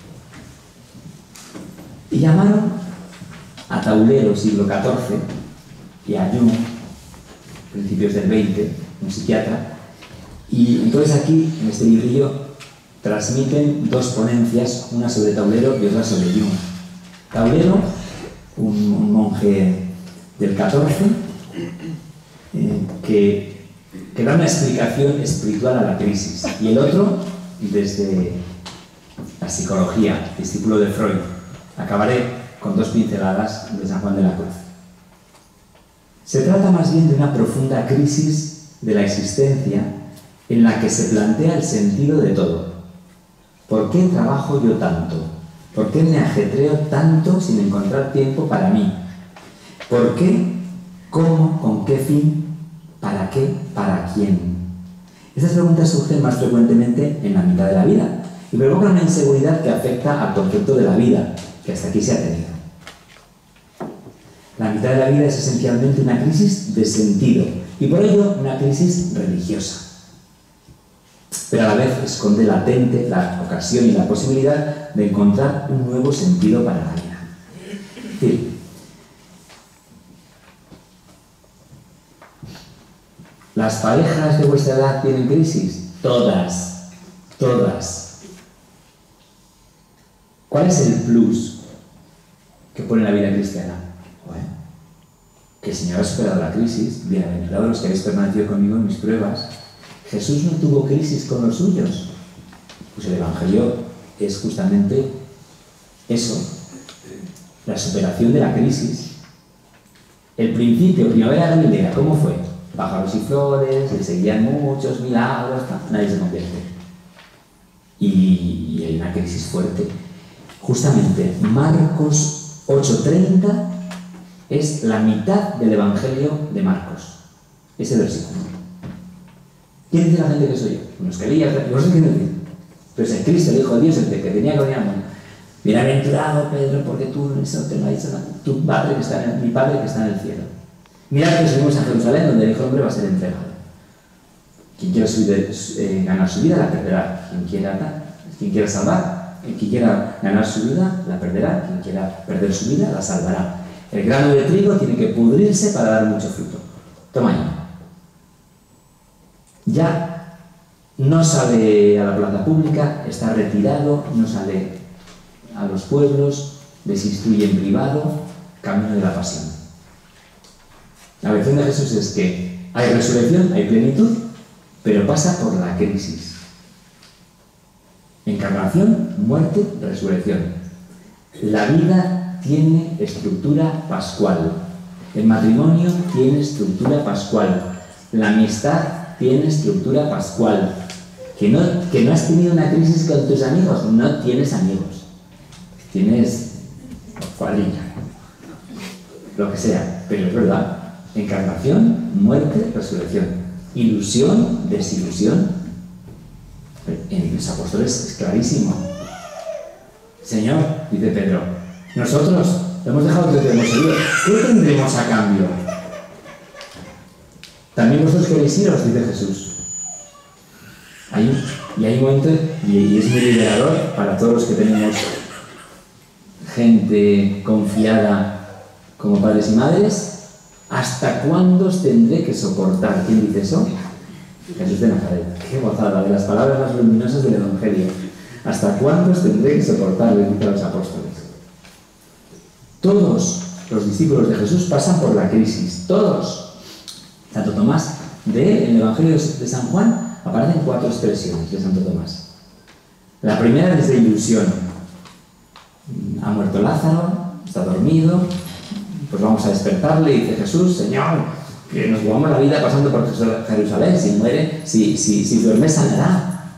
Y llamaron a Taulero, siglo catorce, y a Jung, principios del veinte, un psiquiatra, y entonces aquí, en este librillo, transmiten dos ponencias, una sobre Taulero y otra sobre Jung. Taulero, un, un monje del catorce, eh, que, que da una explicación espiritual a la crisis, y el otro desde la psicología, discípulo de Freud. Acabaré con dos pinceladas de San Juan de la Cruz. Se trata más bien de una profunda crisis de la existencia en la que se plantea el sentido de todo. ¿Por qué trabajo yo tanto? ¿Por qué me ajetreo tanto sin encontrar tiempo para mí? ¿Por qué? ¿Cómo? ¿Con qué fin? ¿Para qué? ¿Para quién? Estas preguntas surgen más frecuentemente en la mitad de la vida y provocan una inseguridad que afecta al concepto de la vida, que hasta aquí se ha tenido. La mitad de la vida es esencialmente una crisis de sentido y por ello una crisis religiosa. Pero a la vez esconde latente la ocasión y la posibilidad de encontrar un nuevo sentido para la vida. Es decir, ¿las parejas de vuestra edad tienen crisis? Todas, todas. ¿Cuál es el plus que pone la vida cristiana? Bueno, que el Señor ha superado la crisis. Bienaventurados los que habéis permanecido conmigo en mis pruebas. Jesús no tuvo crisis con los suyos. Pues el Evangelio es justamente eso, la superación de la crisis. El principio, Primavera Galilea, ¿cómo fue? pájaros y flores, le seguían muchos milagros, nadie se convierte. Y, y hay una crisis fuerte. Justamente Marcos ocho treinta es la mitad del Evangelio de Marcos, ese versículo. ¿Quién dice la gente que soy yo? Unos que leían, no sé quién decir. Pero es el Cristo, el Hijo de Dios, el que tenía que venir al mundo. Bienaventurado, Pedro, porque tú eso te lo ha dicho tu padre que está en, mi Padre que está en el cielo. Mirad que subimos a Jerusalén, donde el Hijo del Hombre va a ser entregado. Quien quiera subir, eh, ganar su vida, la perderá. Quien quiera, quien quiera salvar, quien quiera ganar su vida, la perderá. Quien quiera perder su vida, la salvará. El grano de trigo tiene que pudrirse para dar mucho fruto. Toma ahí. Ya no sale a la plaza pública, está retirado, no sale a los pueblos, les instruye en privado, camino de la pasión. La lección de Jesús es que hay resurrección, hay plenitud, pero pasa por la crisis. Encarnación, muerte, resurrección. La vida tiene estructura pascual. El matrimonio tiene estructura pascual. La amistad tiene estructura pascual. Que no, que no has tenido una crisis con tus amigos, no tienes amigos. Tienes cuadrilla, lo que sea, pero es verdad. Encarnación, muerte, resurrección. Ilusión, desilusión. En los apóstoles es clarísimo. Señor, dice Pedro, nosotros hemos dejado que te hemos seguido. ¿Qué tendremos a cambio? También vosotros queréis iros, dice Jesús. Hay un, y hay un momento, y, y es muy liberador para todos los que tenemos gente confiada como padres y madres. ¿Hasta cuándo os tendré que soportar? ¿Quién dice eso? Jesús de Nazaret. ¡Qué gozada! De las palabras más luminosas del Evangelio. ¿Hasta cuándo os tendré que soportar? Le dice a los apóstoles. Todos los discípulos de Jesús pasan por la crisis. Todos. Santo Tomás, de, en el Evangelio de San Juan, aparecen cuatro expresiones de Santo Tomás. La primera es de ilusión. Ha muerto Lázaro, está dormido, pues vamos a despertarle, y dice Jesús, Señor, que nos jugamos la vida pasando por Jerusalén, si muere, si, si, si duerme sanará.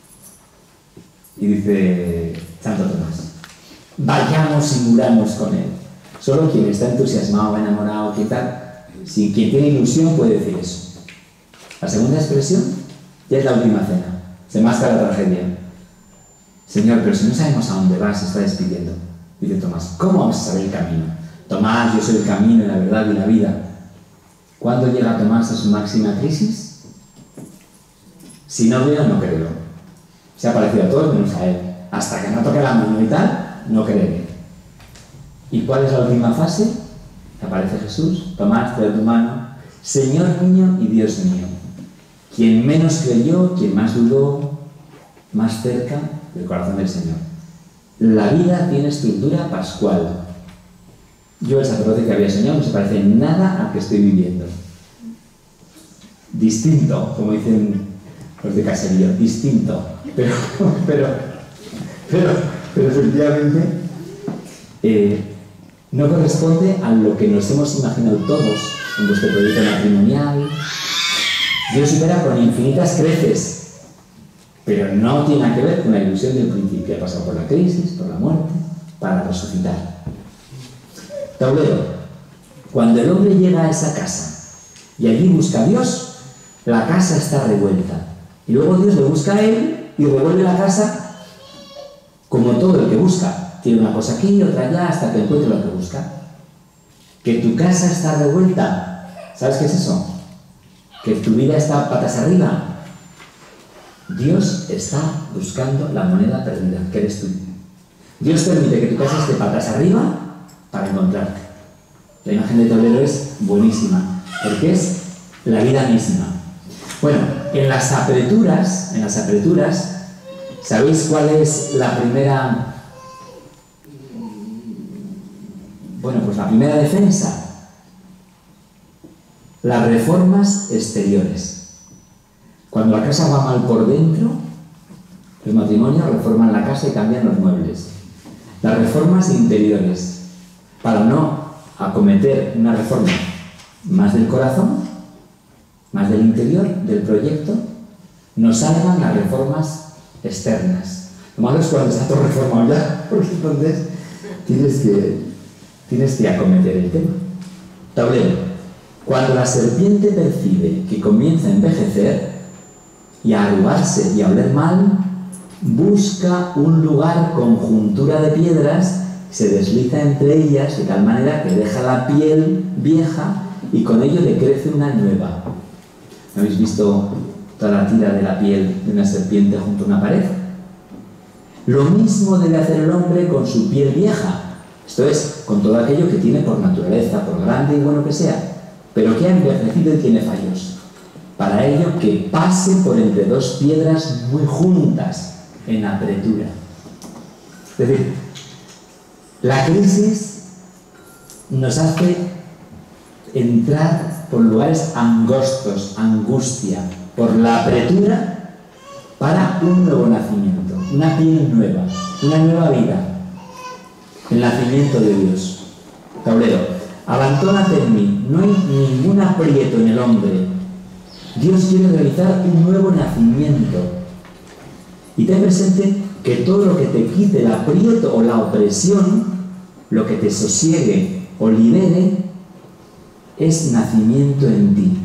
Y dice Santo Tomás, vayamos y muramos con él. Solo quien está entusiasmado, enamorado, quien, tal, si, quien tiene ilusión puede decir eso. La segunda expresión ya es la última cena, se masca la tragedia. Señor, pero si no sabemos a dónde vas, se está despidiendo. Dice Tomás, ¿cómo vamos a saber el camino? Tomás, yo soy el camino, la verdad y la vida. ¿Cuándo llega Tomás a su máxima crisis? Si no veo, no creo. Se ha parecido a todos menos a él. Hasta que no toque la mano y tal, no creeré. ¿Y cuál es la última fase? Aparece Jesús, Tomás, te doy tu mano. Señor mío y Dios mío. Quien menos creyó, quien más dudó, más cerca del corazón del Señor. La vida tiene estructura pascual. Yo, el sacerdote que había soñado, no se parece en nada al que estoy viviendo. Distinto, como dicen los de caserío, distinto. Pero, pero, pero, pero efectivamente eh, no corresponde a lo que nos hemos imaginado todos en vuestro proyecto matrimonial. Dios supera con infinitas creces, pero no tiene nada que ver con la ilusión del principio. Ha pasado por la crisis, por la muerte, para resucitar. Tablero. Cuando el hombre llega a esa casa y allí busca a Dios, la casa está revuelta. Y luego Dios le busca a él y revuelve la casa como todo el que busca. Tiene una cosa aquí y otra allá hasta que encuentre lo que busca. Que tu casa está revuelta. ¿Sabes qué es eso? Que tu vida está patas arriba. Dios está buscando la moneda perdida, que eres tú. Dios permite que tu casa esté patas arriba para encontrarte. La imagen de tablero es buenísima, porque es la vida misma. Bueno, en las apreturas, en las apreturas, ¿sabéis cuál es la primera? Bueno, pues la primera defensa. Las reformas exteriores. Cuando la casa va mal por dentro, los matrimonios reforman la casa y cambian los muebles. Las reformas interiores. Para no acometer una reforma más del corazón, más del interior del proyecto, nos salgan las reformas externas. Lo malo es cuando está todo reformado ya, porque entonces tienes que, tienes que acometer el tema. Tablero. Cuando la serpiente percibe que comienza a envejecer y a arrugarse y a oler mal, busca un lugar con juntura de piedras, se desliza entre ellas de tal manera que deja la piel vieja y con ello le crece una nueva. ¿Habéis visto toda la tira de la piel de una serpiente junto a una pared? Lo mismo debe hacer el hombre con su piel vieja, esto es, con todo aquello que tiene por naturaleza, por grande y bueno que sea, pero que ha envejecido y tiene fallos. Para ello que pase por entre dos piedras muy juntas, en apretura. Es decir, la crisis nos hace entrar por lugares angostos, angustia, por la apretura para un nuevo nacimiento, una piel nueva, una nueva vida, el nacimiento de Dios. Tablero. Abantónate en mí, no hay ningún aprieto en el hombre. Dios quiere realizar un nuevo nacimiento. Y ten presente que todo lo que te quite el aprieto o la opresión, lo que te sosiegue o libere, es nacimiento en ti.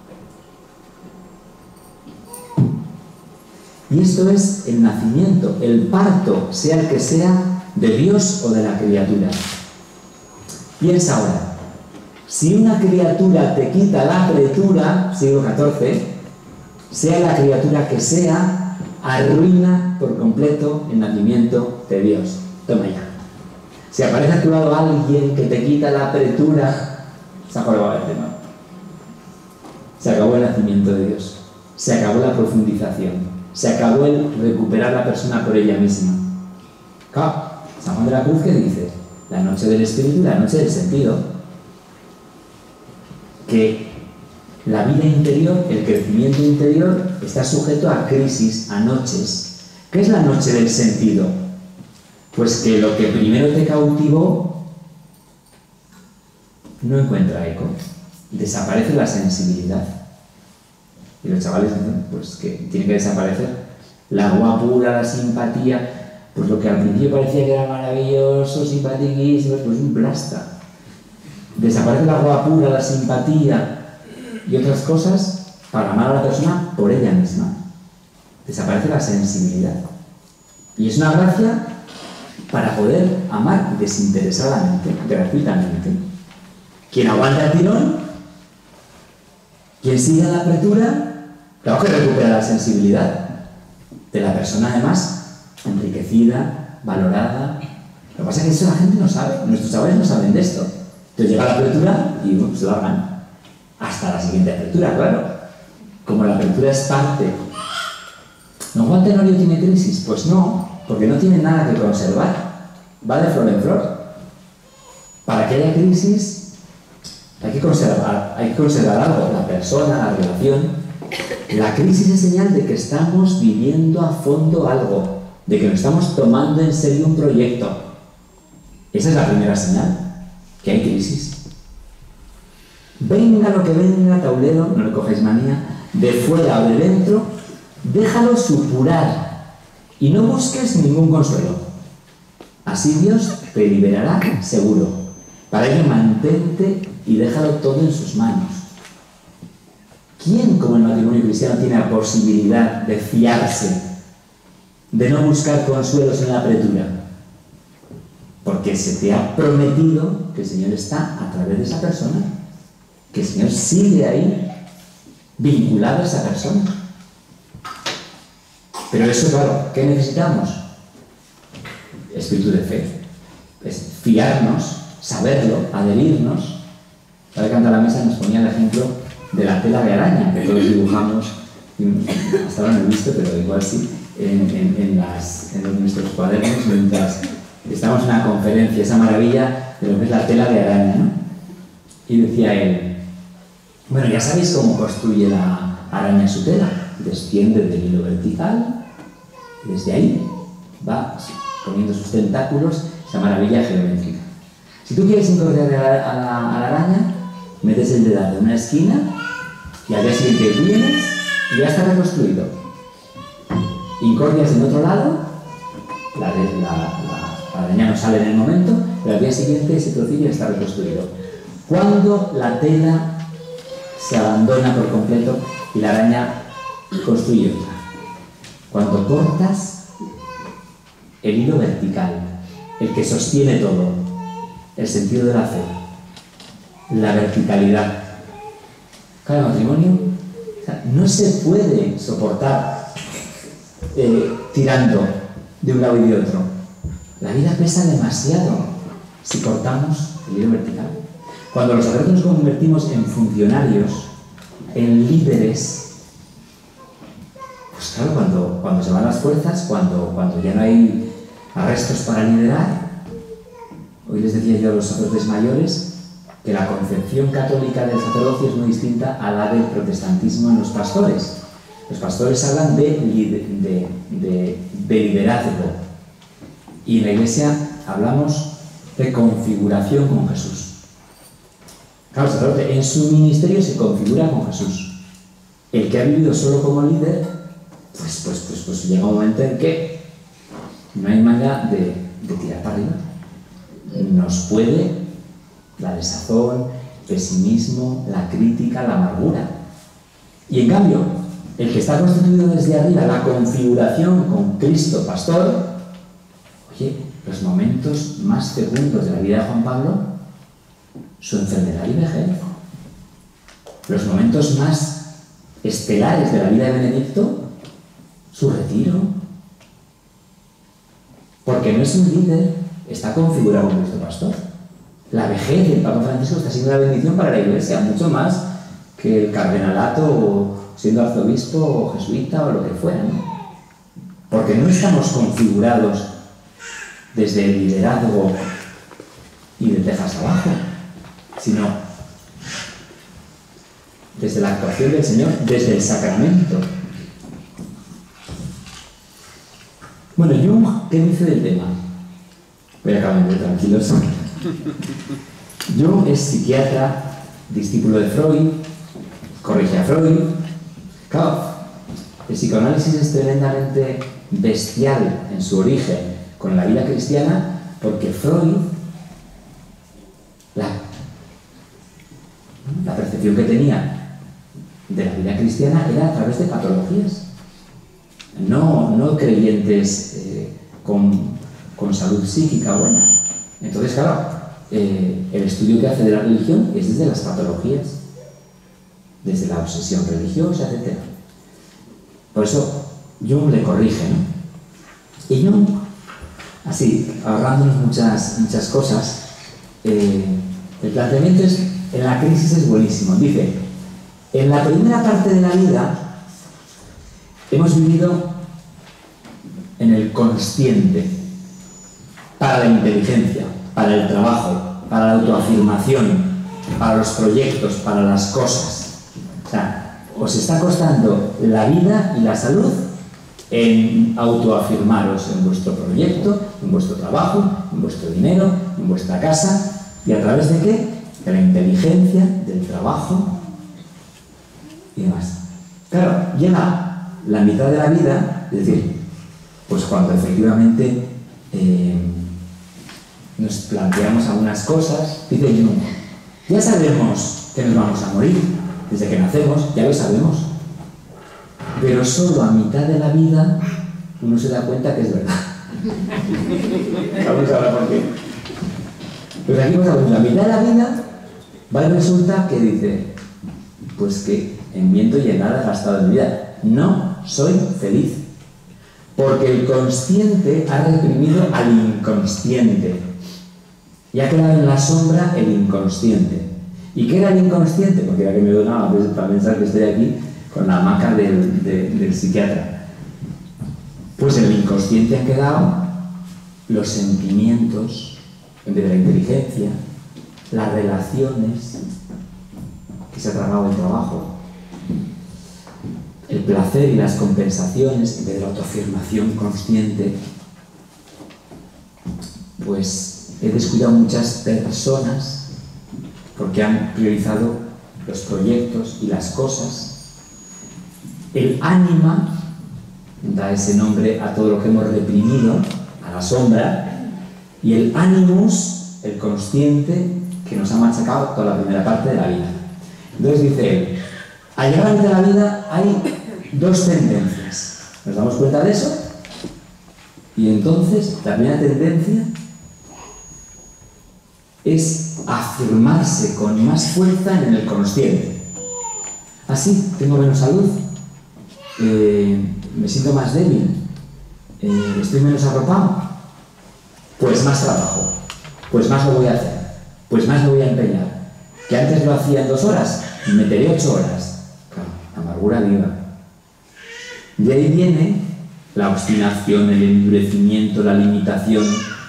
Y esto es el nacimiento, el parto, sea el que sea, de Dios o de la criatura. Piensa ahora. Si una criatura te quita la apretura, siglo catorce, sea la criatura que sea, arruina por completo el nacimiento de Dios. Toma ya. Si aparece a tu lado alguien que te quita la apretura, se acabó el tema. Se acabó el nacimiento de Dios. Se acabó la profundización. Se acabó el recuperar a la persona por ella misma. Claro, San Juan de la Cruz, ¿qué dice? La noche del espíritu y la noche del sentido. Que la vida interior, el crecimiento interior, está sujeto a crisis, a noches. ¿Qué es la noche del sentido? Pues que lo que primero te cautivó no encuentra eco. Desaparece la sensibilidad. Y los chavales dicen, pues que tiene que desaparecer la guapura, la simpatía. Pues lo que al principio parecía que era maravilloso, simpatiquísimo, pues un plasta. Desaparece la guapura, la simpatía y otras cosas para amar a la persona por ella misma. Desaparece la sensibilidad. Y es una gracia para poder amar desinteresadamente, gratuitamente. Quien aguanta el tirón, quien sigue la apretura, claro que recupera la sensibilidad de la persona, además, enriquecida, valorada. Lo que pasa es que eso la gente no sabe, nuestros chavales no saben de esto. Entonces llega la apertura y bueno, se lo hagan. Hasta la siguiente apertura, claro. Como la apertura es parte. ¿No Juan Tenorio tiene crisis? Pues no, porque no tiene nada que conservar. Va de flor en flor. Para que haya crisis hay que conservar, hay que conservar algo, la persona, la relación. La crisis es señal de que estamos viviendo a fondo algo, de que nos estamos tomando en serio un proyecto. Esa es la primera señal. Que hay crisis. Venga lo que venga, tablero, no le cojáis manía, de fuera o de dentro, déjalo supurar y no busques ningún consuelo. Así Dios te liberará seguro. Para ello mantente y déjalo todo en sus manos. ¿Quién como el matrimonio cristiano tiene la posibilidad de fiarse, de no buscar consuelos en la apretura? Porque se te ha prometido que el Señor está a través de esa persona, que el Señor sigue ahí, vinculado a esa persona. Pero eso, claro, ¿qué necesitamos? Espíritu de fe. Es fiarnos, saberlo, adherirnos. Para que Canta la Mesa nos ponía el ejemplo de la tela de araña, que todos dibujamos, hasta ahora no he visto, pero igual sí, en, en, en, las, en nuestros cuadernos, mientras estamos en una conferencia, esa maravilla de lo que es la tela de araña, ¿no? Y decía él, bueno, ya sabéis cómo construye la araña su tela. Desciende del hilo vertical y desde ahí va poniendo sus tentáculos, esa maravilla geométrica. Si tú quieres incorporar a la, a la, a la araña, metes el dedal en una esquina Y al día siguiente vienes y ya está reconstruido. Incordias en otro lado, la, de, la, la, la araña no sale en el momento, pero al día siguiente ese trocillo ya está reconstruido. Cuando la tela se abandona por completo y la araña construye otra. Cuando cortas el hilo vertical, el que sostiene todo, el sentido de la fe, la verticalidad. Cada matrimonio, o sea, no se puede soportar eh, tirando de un lado y de otro. La vida pesa demasiado si cortamos el hilo vertical. Cuando los sacerdotes nos convertimos en funcionarios, en líderes, pues claro, cuando, cuando se van las fuerzas, cuando, cuando ya no hay arrestos para liderar. Hoy les decía yo a los sacerdotes mayores que la concepción católica del sacerdocio es muy distinta a la del protestantismo en los pastores. Los pastores hablan de, de, de, de liderazgo y en la Iglesia hablamos de configuración con Jesús. Claro, el sacerdote en su ministerio se configura con Jesús. El que ha vivido solo como líder, pues, pues, pues, pues llega un momento en que no hay manera de, de tirar para arriba. Nos puede la desazón, el pesimismo, la crítica, la amargura. Y en cambio, el que está constituido desde arriba, la configuración con Cristo pastor, oye, los momentos más fecundos de la vida de Juan Pablo, su enfermedad y vejez, los momentos más estelares de la vida de Benedicto, su retiro, porque no es un líder, está configurado con Cristo pastor. La vejez del Papa Francisco está siendo una bendición para la Iglesia, mucho más que el cardenalato o siendo arzobispo o jesuita o lo que fuera, ¿no? Porque no estamos configurados desde el liderazgo y de tejas abajo, sino desde la actuación del Señor, desde el sacramento. Bueno, Jung, ¿qué dice del tema? Voy a acabar muy tranquilos. Jung es psiquiatra, discípulo de Freud, corrige a Freud. Claro, el psicoanálisis es tremendamente bestial en su origen con la vida cristiana, porque Freud, la, la percepción que tenía de la vida cristiana era a través de patologías, no, no creyentes eh, con, con salud psíquica buena. Entonces, claro, eh, el estudio que hace de la religión es desde las patologías, desde la obsesión religiosa, etcétera. Por eso Jung le corrige, ¿no? Y Jung, así, ahorrándonos muchas, muchas cosas, eh, el planteamiento es, en la crisis es buenísimo. Dice, en la primera parte de la vida hemos vivido en el consciente, para la inteligencia, para el trabajo, para la autoafirmación, para los proyectos, para las cosas. O sea, os está costando la vida y la salud en autoafirmaros en vuestro proyecto, en vuestro trabajo, en vuestro dinero, en vuestra casa. ¿Y a través de qué? De la inteligencia, del trabajo y demás. Claro, llega la mitad de la vida, es decir, pues cuando efectivamente eh, nos planteamos algunas cosas, dice Jung, ya sabemos que nos vamos a morir, desde que nacemos, ya lo sabemos, pero solo a mitad de la vida uno se da cuenta que es verdad. Vamos a hablar por qué. Pues aquí vamos a ver, la mitad de la vida va y resulta que dice, pues que en viento y en nada he gastado mi vida, no soy feliz, porque el consciente ha reprimido al inconsciente y ha quedado en la sombra el inconsciente. ¿Y qué era el inconsciente? Porque era que me donaba para pensar que estoy aquí con la hamaca del, de, del psiquiatra. Pues en el inconsciente han quedado los sentimientos en vez de la inteligencia, las relaciones que se ha tragado el trabajo, el placer y las compensaciones en vez de la autoafirmación consciente. Pues he descuidado muchas personas porque han priorizado los proyectos y las cosas. El ánima da ese nombre a todo lo que hemos reprimido, a la sombra, y el animus, el consciente, que nos ha machacado toda la primera parte de la vida. Entonces dice él, al llegar a la mitad de la vida hay dos tendencias. ¿Nos damos cuenta de eso? Y entonces la primera tendencia es afirmarse con más fuerza en el consciente. Así, tengo menos salud, eh, me siento más débil, eh, estoy menos arropado, pues más trabajo, pues más lo voy a hacer, pues más lo voy a empeñar. Que antes lo hacía en dos horas, meteré ocho horas. Claro, amargura viva. De ahí viene la obstinación, el endurecimiento, la limitación.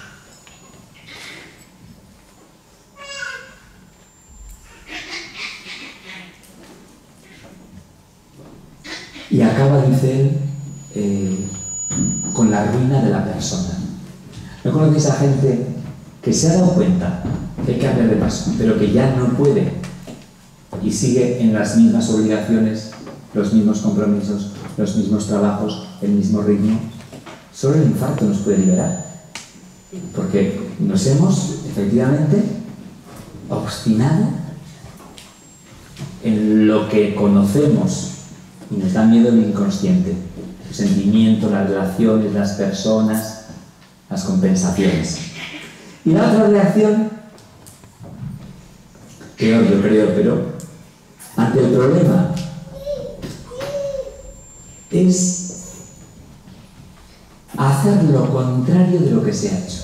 Y acaba, dice él, eh, con la ruina de la persona. ¿No conocéis a gente que se ha dado cuenta que hay que cambiar de paso, pero que ya no puede y sigue en las mismas obligaciones, los mismos compromisos, los mismos trabajos, el mismo ritmo? Solo el infarto nos puede liberar, porque nos hemos efectivamente obstinado en lo que conocemos y nos da miedo el inconsciente, el sentimiento, las relaciones, las personas, las compensaciones. Y la otra reacción, peor yo creo, pero ante el problema, es hacer lo contrario de lo que se ha hecho.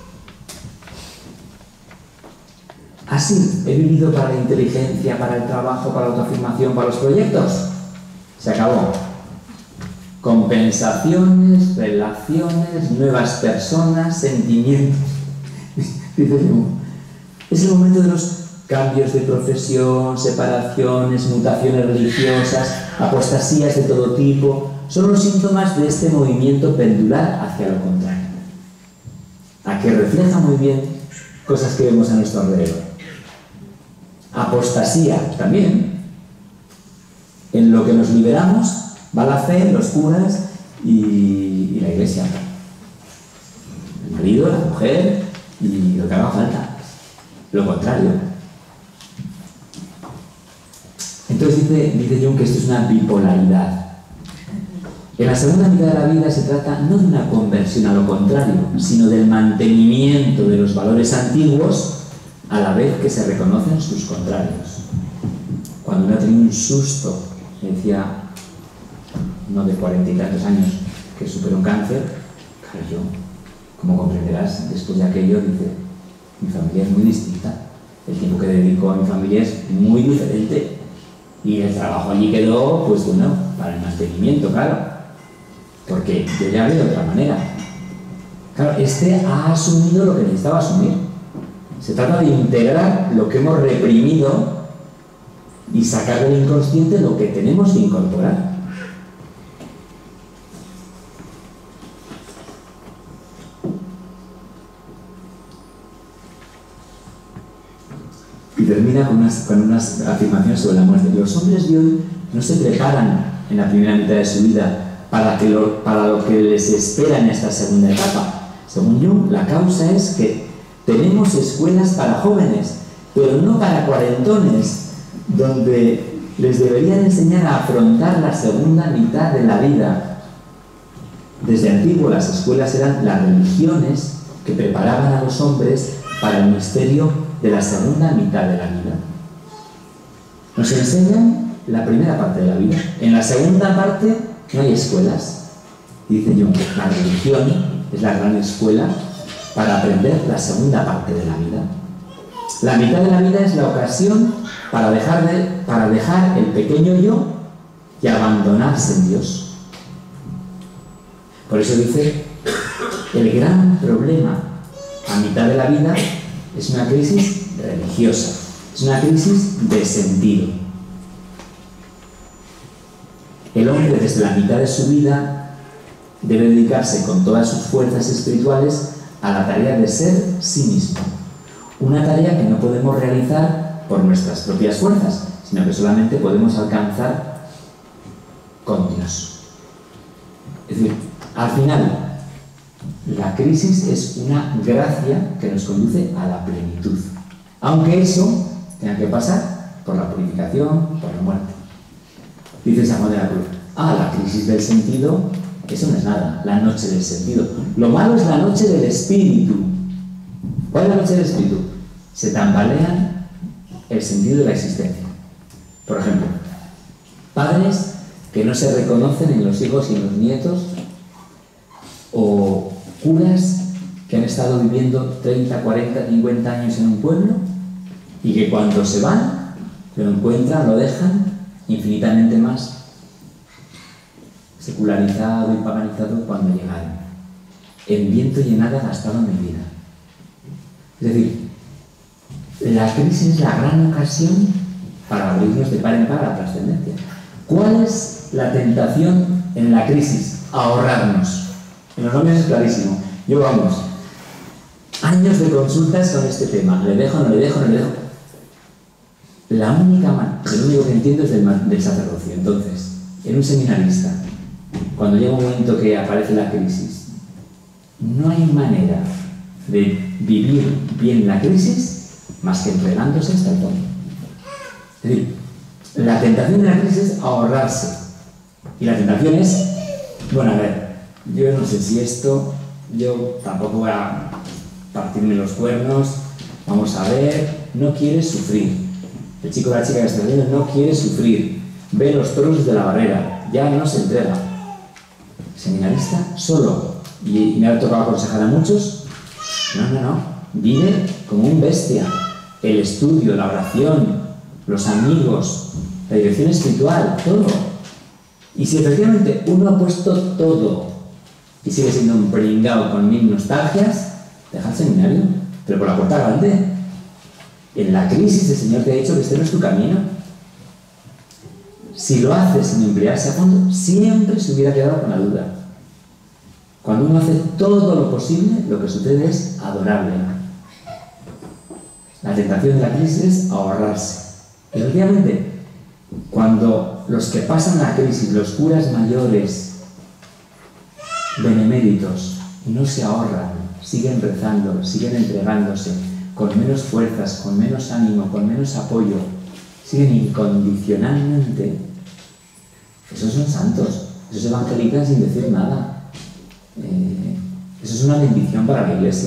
Así, he vivido para la inteligencia, para el trabajo, para la autoafirmación, para los proyectos. Se acabó. Compensaciones, relaciones, nuevas personas, sentimientos. Dice Jung, es el momento de los cambios de profesión, separaciones, mutaciones religiosas, apostasías de todo tipo. Son los síntomas de este movimiento pendular hacia lo contrario, a que refleja muy bien cosas que vemos a nuestro alrededor. Apostasía también. En lo que nos liberamos va la fe, los curas y, y la iglesia. El marido, la mujer y lo que haga falta. Lo contrario. Entonces dice, dice Jung que esto es una bipolaridad. En la segunda mitad de la vida se trata no de una conversión a lo contrario, sino del mantenimiento de los valores antiguos a la vez que se reconocen sus contrarios. Cuando uno ha tenido un susto, me decía uno de cuarenta y tantos años que superó un cáncer, claro, yo, como comprenderás, después de aquello, dice, mi familia es muy distinta, el tiempo que dedico a mi familia es muy diferente y el trabajo allí quedó, pues bueno, para el mantenimiento, claro, porque yo ya veo de otra manera. Claro, este ha asumido lo que necesitaba asumir. Se trata de integrar lo que hemos reprimido y sacar del inconsciente lo que tenemos que incorporar. Y termina con unas, con unas afirmaciones sobre la muerte. Los hombres de hoy no se preparan en la primera mitad de su vida para, que lo, para lo que les espera en esta segunda etapa. Según Jung, la causa es que tenemos escuelas para jóvenes, pero no para cuarentones, donde les deberían enseñar a afrontar la segunda mitad de la vida. Desde antiguo las escuelas eran las religiones que preparaban a los hombres para el misterio de la segunda mitad de la vida. Nos enseñan la primera parte de la vida. En la segunda parte no hay escuelas. Dice Jung, la religión es la gran escuela para aprender la segunda parte de la vida. La mitad de la vida es la ocasión para dejar, de, para dejar el pequeño yo y abandonarse en Dios. Por eso dice, el gran problema a mitad de la vida es una crisis religiosa, es una crisis de sentido. El hombre desde la mitad de su vida debe dedicarse con todas sus fuerzas espirituales a la tarea de ser sí mismo. Una tarea que no podemos realizar por nuestras propias fuerzas, sino que solamente podemos alcanzar con Dios. Es decir, al final, la crisis es una gracia que nos conduce a la plenitud, aunque eso tenga que pasar por la purificación, por la muerte. Dice San Juan de la Cruz, ah, la crisis del sentido, eso no es nada, la noche del sentido. Lo malo es la noche del espíritu. ¿Cuál es la noche del espíritu? Se tambalean el sentido de la existencia. Por ejemplo, padres que no se reconocen en los hijos y en los nietos, o curas que han estado viviendo treinta, cuarenta, cincuenta años en un pueblo y que cuando se van, lo encuentran, lo dejan infinitamente más secularizado y paganizado cuando llegaron. En viento y en nada gastado mi vida. Es decir, la crisis es la gran ocasión para abrirnos de par en par a la trascendencia. ¿Cuál es la tentación en la crisis? Ahorrarnos. En los nombres es clarísimo. Yo, vamos, años de consultas con este tema. ¿Le dejo, no le dejo, no le dejo? La única manera, lo único que entiendo es del, del sacerdocio. Entonces, en un seminarista, cuando llega un momento que aparece la crisis, no hay manera de vivir bien la crisis más que entregándose hasta el fondo. Es decir, la tentación de la crisis es ahorrarse. Y la tentación es, bueno, a ver, yo no sé si esto, yo tampoco voy a partirme los cuernos, vamos a ver, no quiere sufrir. El chico o la chica que está viendo no quiere sufrir, ve los toros desde la barrera, ya no se entrega. Seminarista, solo, y, y me ha tocado aconsejar a muchos, no, no, no, vive como un bestia. El estudio, la oración, los amigos, la dirección espiritual, todo. Y si efectivamente uno ha puesto todo y sigue siendo un pringao con mil nostalgias, deja el seminario, pero por la puerta grande. En la crisis el Señor te ha dicho que este no es tu camino. Si lo haces sin emplearse a fondo, siempre se hubiera quedado con la duda. Cuando uno hace todo lo posible, lo que sucede es adorable. La tentación de la crisis es ahorrarse. Y efectivamente, cuando los que pasan la crisis, los curas mayores, beneméritos, no se ahorran, siguen rezando, siguen entregándose, con menos fuerzas, con menos ánimo, con menos apoyo, siguen incondicionalmente, esos son santos, esos evangelizan sin decir nada. Eh, eso es una bendición para la Iglesia.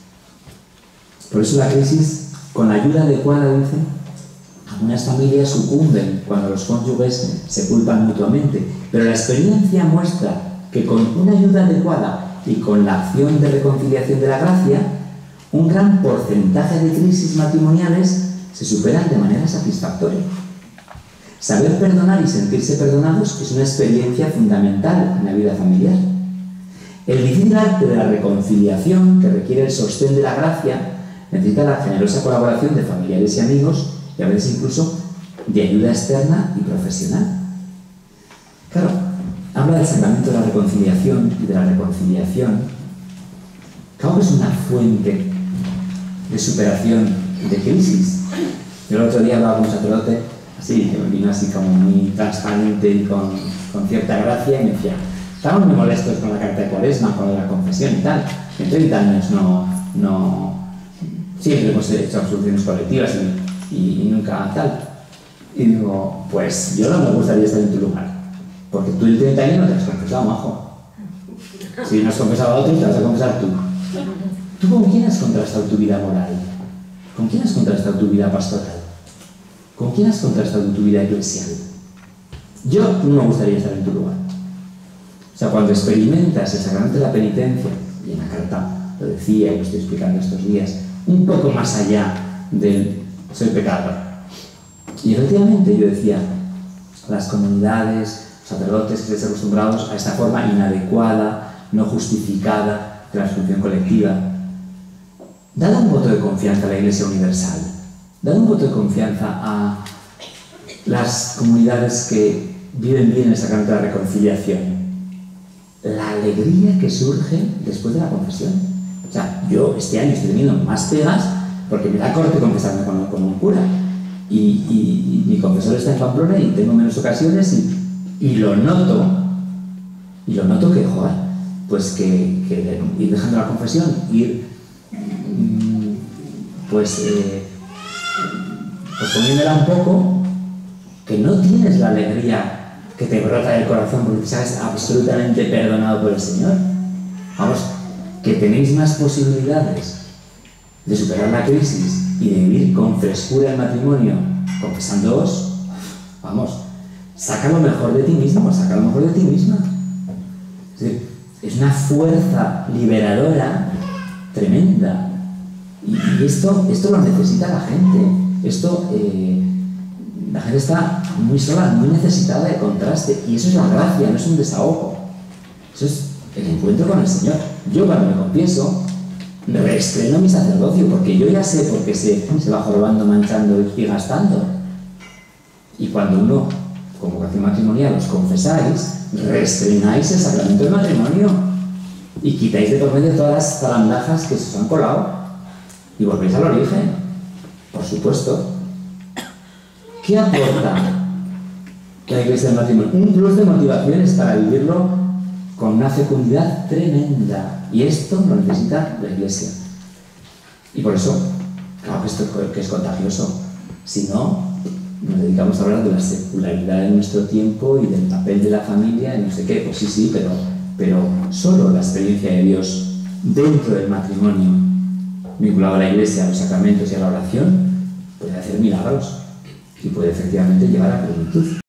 Por eso la crisis, con la ayuda adecuada, dice, algunas familias sucumben cuando los cónyuges se culpan mutuamente, pero la experiencia muestra que con una ayuda adecuada y con la acción de reconciliación de la gracia, un gran porcentaje de crisis matrimoniales se superan de manera satisfactoria. Saber perdonar y sentirse perdonados es una experiencia fundamental en la vida familiar. El difícil arte de la reconciliación, que requiere el sostén de la gracia, necesita la generosa colaboración de familiares y amigos, y a veces incluso de ayuda externa y profesional. Claro, habla del sacramento de la reconciliación y de la reconciliación. Claro que es una fuente de superación de crisis. Yo el otro día hablaba con un sacerdote, así, que me vino así como muy transparente y con, con cierta gracia, y me decía, estamos muy molestos con la carta de Cuaresma, con la confesión y tal. En treinta años no, no, siempre hemos hecho absoluciones colectivas y, y, y nunca tal. Y digo, pues yo no me gustaría estar en tu lugar, porque tú en treinta años no te has confesado, majo. Si no has confesado a otros, te vas a confesar tú. ¿Tú con quién has contrastado tu vida moral? ¿Con quién has contrastado tu vida pastoral? ¿Con quién has contrastado tu vida eclesial? Yo no me gustaría estar en tu lugar. O sea, cuando experimentas el sacramento de la penitencia, y en la carta lo decía y lo estoy explicando estos días, un poco más allá del soy pecador. Y efectivamente yo decía, las comunidades, sacerdotes que estáis acostumbrados a esta forma inadecuada, no justificada de la absolución colectiva, dad un voto de confianza a la Iglesia Universal, dad un voto de confianza a las comunidades que viven bien el sacramento de la reconciliación. La alegría que surge después de la confesión. O sea, yo este año estoy teniendo más pegas porque me da corte confesarme con, con un cura. y, y, y mi confesor está en Pamplona y tengo menos ocasiones y, y lo noto, y lo noto que, joder, pues que, que ir dejando la confesión, ir pues, eh, pues poniéndola un poco, que no tienes la alegría que te brota del corazón porque sabes absolutamente perdonado por el Señor. Vamos, que tenéis más posibilidades de superar la crisis y de vivir con frescura el matrimonio confesándoos. Vamos, saca lo mejor de ti mismo, saca lo mejor de ti misma. Es decir, es una fuerza liberadora tremenda. Y, y esto, esto lo necesita la gente. Esto, eh, la gente está muy sola, muy necesitada de contraste. Y eso es la gracia, no es un desahogo. Eso es el encuentro con el Señor. Yo cuando me confieso, reestreno mi sacerdocio, porque yo ya sé por qué se, se va jorobando, manchando y gastando. Y cuando uno, con vocación matrimonial, os confesáis, reestrenáis el sacramento del matrimonio y quitáis de por medio todas las zarandajas que se os han colado y volvéis al origen, por supuesto. ¿Qué aporta la Iglesia del matrimonio? Un plus de motivaciones para vivirlo con una fecundidad tremenda, y esto lo necesita la Iglesia. Y por eso, claro que esto que es contagioso. Si no, nos dedicamos a hablar de la secularidad de nuestro tiempo y del papel de la familia y no sé qué. Pues sí, sí, pero, pero solo la experiencia de Dios dentro del matrimonio, vinculado a la Iglesia, a los sacramentos y a la oración, puede hacer milagros y puede efectivamente llevar a plenitud.